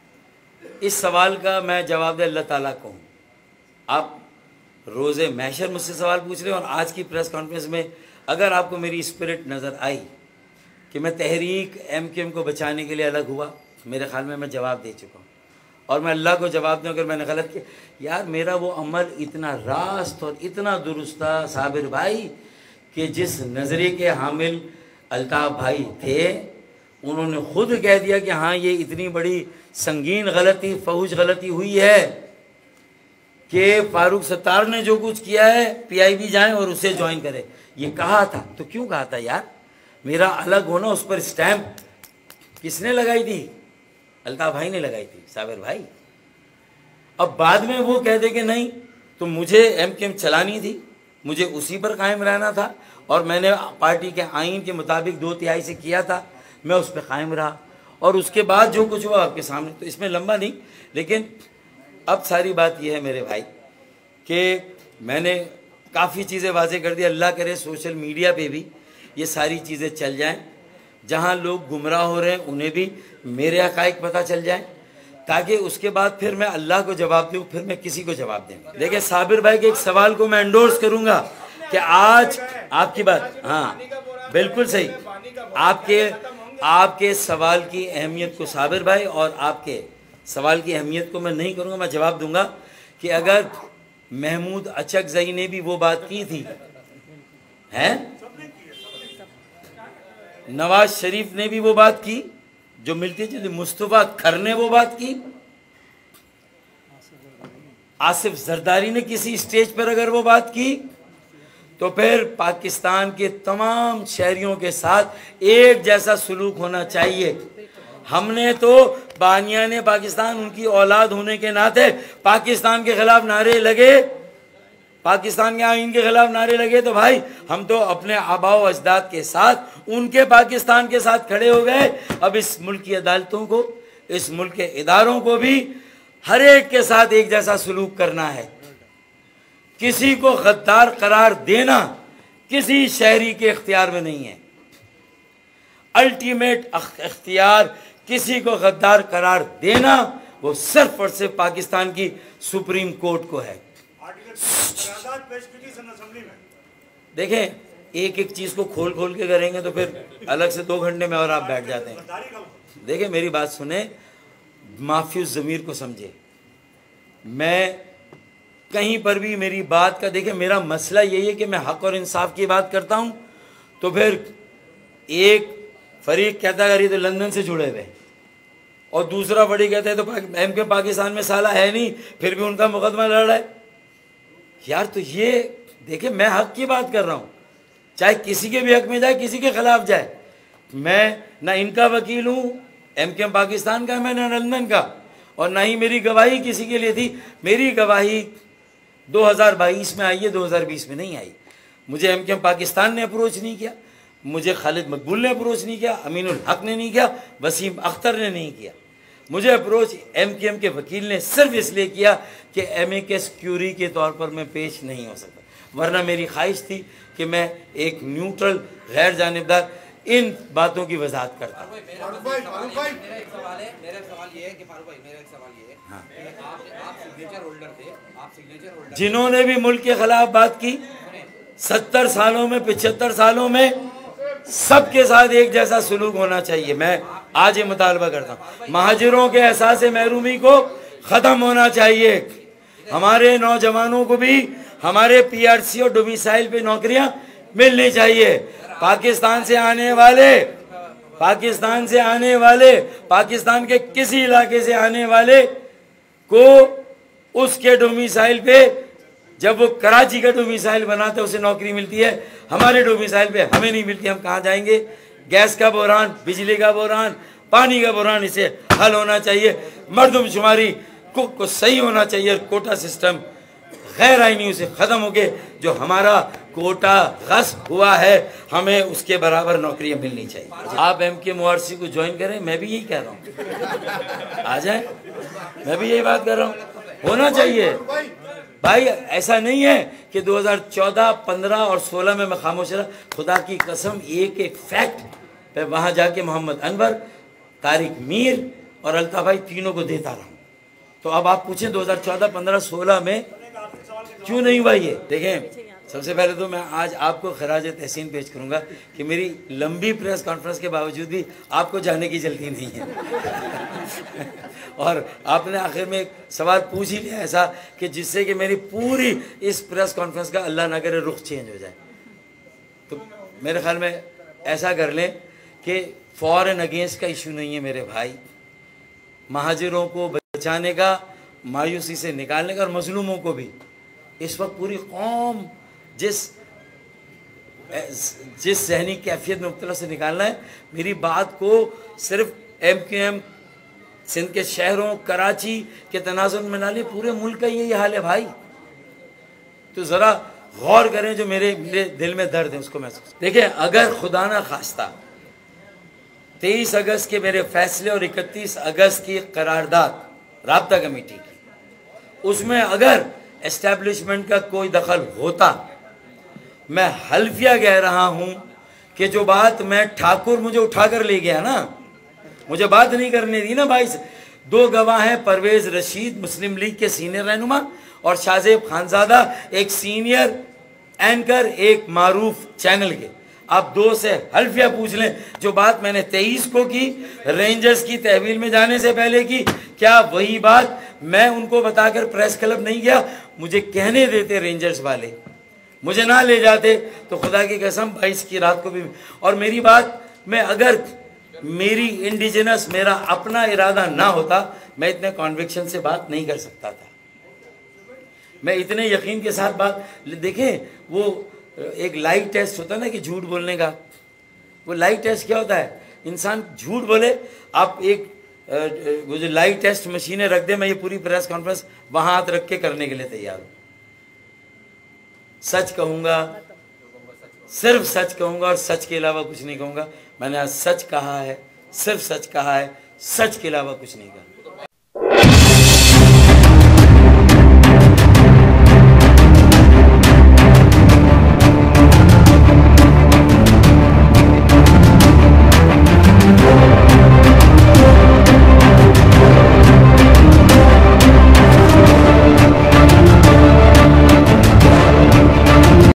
इस सवाल का मैं जवाब दे अल्लाह ताला को हूँ। आप रोज़े महशर मुझसे सवाल पूछ रहे हो, और आज की प्रेस कॉन्फ्रेंस में अगर आपको मेरी स्पिरिट नज़र आई कि मैं तहरीक एम क्यू एम को बचाने के लिए अलग हुआ, मेरे ख्याल में मैं जवाब दे चुका हूँ। और मैं अल्लाह को जवाब दूँ अगर मैंने गलत किया, यार मेरा वो अमल इतना रास्त और इतना दुरुस्त था साबिर भाई, कि जिस नज़रिए के हामिल अल्ताफ़ भाई थे उन्होंने खुद कह दिया कि हाँ ये इतनी बड़ी संगीन गलती, फौज गलती हुई है कि फारूक सत्तार ने जो कुछ किया है पी आई बी जाए और उसे ज्वाइन करे। ये कहा था, तो क्यों कहा था यार? मेरा अलग होना, उस पर स्टैम्प किसने लगाई थी? अल्ताफ़ भाई ने लगाई थी, साबिर भाई। अब बाद में वो कह दे कि नहीं, तो मुझे एम क्यू एम चलानी थी, मुझे उसी पर कायम रहना था, और मैंने पार्टी के आइन के मुताबिक दो तिहाई से किया था, मैं उस पर कायम रहा। और उसके बाद जो कुछ हुआ आपके सामने, तो इसमें लंबा नहीं, लेकिन अब सारी बात यह है मेरे भाई कि मैंने काफ़ी चीज़ें वाज़ेह कर दी। अल्लाह करे सोशल मीडिया पे भी ये सारी चीज़ें चल जाएं, जहां लोग गुमराह हो रहे हैं उन्हें भी मेरे हक़ाइक़ पता चल जाएं, ताकि उसके बाद फिर मैं अल्लाह को जवाब दूँ, फिर मैं किसी को जवाब दूँगा। देखिए साबिर भाई के एक सवाल को मैं एंडोर्स करूँगा कि आज आपकी बात, हाँ बिल्कुल सही, आपके आपके सवाल की अहमियत को साबिर भाई और आपके सवाल की अहमियत को मैं नहीं करूँगा। मैं जवाब दूंगा कि अगर महमूद अचकज़ई ने भी वो बात की थी, हैं, नवाज शरीफ ने भी वो बात की जो मिलती जुलती, मुस्तफ़ा खर ने वो बात की, आसिफ जरदारी ने किसी स्टेज पर अगर वो बात की, तो फिर पाकिस्तान के तमाम शहरियों के साथ एक जैसा सलूक होना चाहिए। हमने तो बानियाने पाकिस्तान, उनकी औलाद होने के नाते पाकिस्तान के खिलाफ नारे लगे, पाकिस्तान के आईन के खिलाफ नारे लगे तो भाई हम तो अपने आबाओ अजदाद के साथ उनके पाकिस्तान के साथ खड़े हो गए। अब इस मुल्क की अदालतों को, इस मुल्क के इदारों को भी हर एक के साथ एक जैसा सलूक करना है। किसी को गद्दार करार देना किसी शहरी के इख्तियार में नहीं है। अल्टीमेट इख्तियार किसी को गद्दार करार देना वो सिर्फ और सिर्फ पाकिस्तान की सुप्रीम कोर्ट को है। देखें, एक एक चीज को खोल खोल के करेंगे तो फिर अलग से दो घंटे में और आप बैठ जाते हैं। देखें, मेरी बात सुने, माफियूज ज़मीर को समझे। मैं कहीं पर भी मेरी बात का, देखें मेरा मसला यही है कि मैं हक और इंसाफ की बात करता हूं तो फिर एक फरीक कहता है अरे तो लंदन से जुड़े हुए, और दूसरा फरीक कहता है तो एम के पाकिस्तान में साला है नहीं, फिर भी उनका मुकदमा लड़ रहा है। यार तो ये देखिए, मैं हक की बात कर रहा हूँ, चाहे किसी के भी हक में जाए, किसी के खिलाफ जाए। मैं ना इनका वकील हूँ एम के पाकिस्तान का, मैं ना लंदन का, और ना ही मेरी गवाही किसी के लिए थी। मेरी गवाही दो हज़ार बाईस में आई है, दो हज़ार बीस में नहीं आई। मुझे एम के पाकिस्तान ने अप्रोच नहीं किया, मुझे खालिद मकबूल ने अप्रोच नहीं किया, अमीनुल हक ने नहीं किया, वसीम अख्तर ने नहीं किया। मुझे अप्रोच एम के एम के वकील ने सिर्फ इसलिए किया कि एम ए के क्यूरी के तौर पर मैं पेश नहीं हो सकता, वरना मेरी ख्वाहिश थी कि मैं एक न्यूट्रल गैर जानिबदार इन बातों की वजाहत करता हूँ। जिन्होंने भी मुल्क के खिलाफ बात की, सत्तर सालों में, पिछहत्तर सालों में सबके साथ एक जैसा सलूक होना चाहिए। मैं आज ये मुतालबा करता हूँ, महाजिरों के एहसास महरूमी को ख़त्म होना चाहिए। हमारे नौजवानों को भी हमारे पी आर सी और डोमिसाइल पे नौकरियां मिलनी चाहिए। पाकिस्तान से आने वाले पाकिस्तान से आने वाले पाकिस्तान के किसी इलाके से आने वाले को उसके डोमिसाइल पे, जब वो कराची का डोमिसाइल बनाता है उसे नौकरी मिलती है, हमारे डोमिसाइल पे हमें नहीं मिलती। हम कहाँ जाएंगे? गैस का बहरान, बिजली का बहरान, पानी का बहरान, इसे हल होना चाहिए। मर्दमशुमारी को, को सही होना चाहिए। कोटा सिस्टम गैर आईनी से ख़त्म हो के जो हमारा कोटा गस्ब हुआ है, हमें उसके बराबर नौकरियां मिलनी चाहिए। आप एम के मुआरसी को ज्वाइन करें, मैं भी यही कह रहा हूँ, आ जाए, मैं भी यही बात कर रहा हूँ। होना चाहिए भाई। ऐसा नहीं है कि दो हज़ार चौदह, पंद्रह और सोलह में मैं खामोश रहा। खुदा की कसम, एक एक फैक्ट पे वहाँ जाके मोहम्मद अनवर, तारिक मीर और अल्ताफ भाई तीनों को देता रहा हूँ। तो अब आप पूछें दो हज़ार चौदह, पंद्रह, सोलह में क्यों नहीं हुआ ये? देखें, सबसे पहले तो मैं आज आपको खराज तहसीन पेश करूंगा कि मेरी लंबी प्रेस कॉन्फ्रेंस के बावजूद भी आपको जाने की जल्दी नहीं है। और आपने आखिर में एक सवाल पूछ ही लिया ऐसा कि जिससे कि मेरी पूरी इस प्रेस कॉन्फ्रेंस का अल्लाह ना करे रुख चेंज हो जाए। तो मेरे ख्याल में ऐसा कर लें कि फॉर एंड अगेंस्ट का इशू नहीं है मेरे भाई। महाजिरों को बचाने का, मायूसी से निकालने का, और मजलूमों को भी। इस वक्त पूरी कौम जिस जिस जहनी कैफियत में मुब्तला से निकालना है, मेरी बात को सिर्फ एम क्यू एम सिंध के शहरों, कराची के तनाजुर में ना ले, पूरे मुल्क का यही हाल है भाई। तो ज़रा गौर करें, जो मेरे मेरे दिल में दर्द है उसको महसूस। देखिए, अगर खुदा ना खास्ता तेईस अगस्त के मेरे फैसले और इकतीस अगस्त की करारदाद राब्ता कमेटी की, उसमें अगर एस्टेब्लिशमेंट का कोई दखल होता, मैं हल्फिया कह रहा हूं कि जो बात मैं, ठाकुर मुझे उठाकर ले गया ना, मुझे बात नहीं करने दी ना भाई। दो गवाह हैं, परवेज रशीद मुस्लिम लीग के सीनियर रहनुमा और शाहजेब खानजादा एक सीनियर एंकर एक मारूफ चैनल के। आप दो से हल्फिया पूछ लें, जो बात मैंने तेईस को की, रेंजर्स की तहवील में जाने से पहले की, क्या वही बात मैं उनको बताकर प्रेस क्लब नहीं गया? मुझे कहने देते रेंजर्स वाले, मुझे ना ले जाते तो खुदा की कसम बाईस की रात को भी। और मेरी बात में अगर मेरी इंडिजिनस, मेरा अपना इरादा ना होता, मैं इतने कॉन्विक्शन से बात नहीं कर सकता था। मैं इतने यकीन के साथ बात, देखें वो एक लाइव टेस्ट होता है ना कि झूठ बोलने का, वो लाइव टेस्ट क्या होता है? इंसान झूठ बोले, आप एक वो जो लाइव टेस्ट मशीनें रख दे, मैं ये पूरी प्रेस कॉन्फ्रेंस वहाँ हाथ रख के करने के लिए तैयार हूँ। सच कहूँगा, सिर्फ सच कहूँगा और सच के अलावा कुछ नहीं कहूँगा। मैंने आज सच कहा है, सिर्फ सच कहा है, सच के अलावा कुछ नहीं कहा।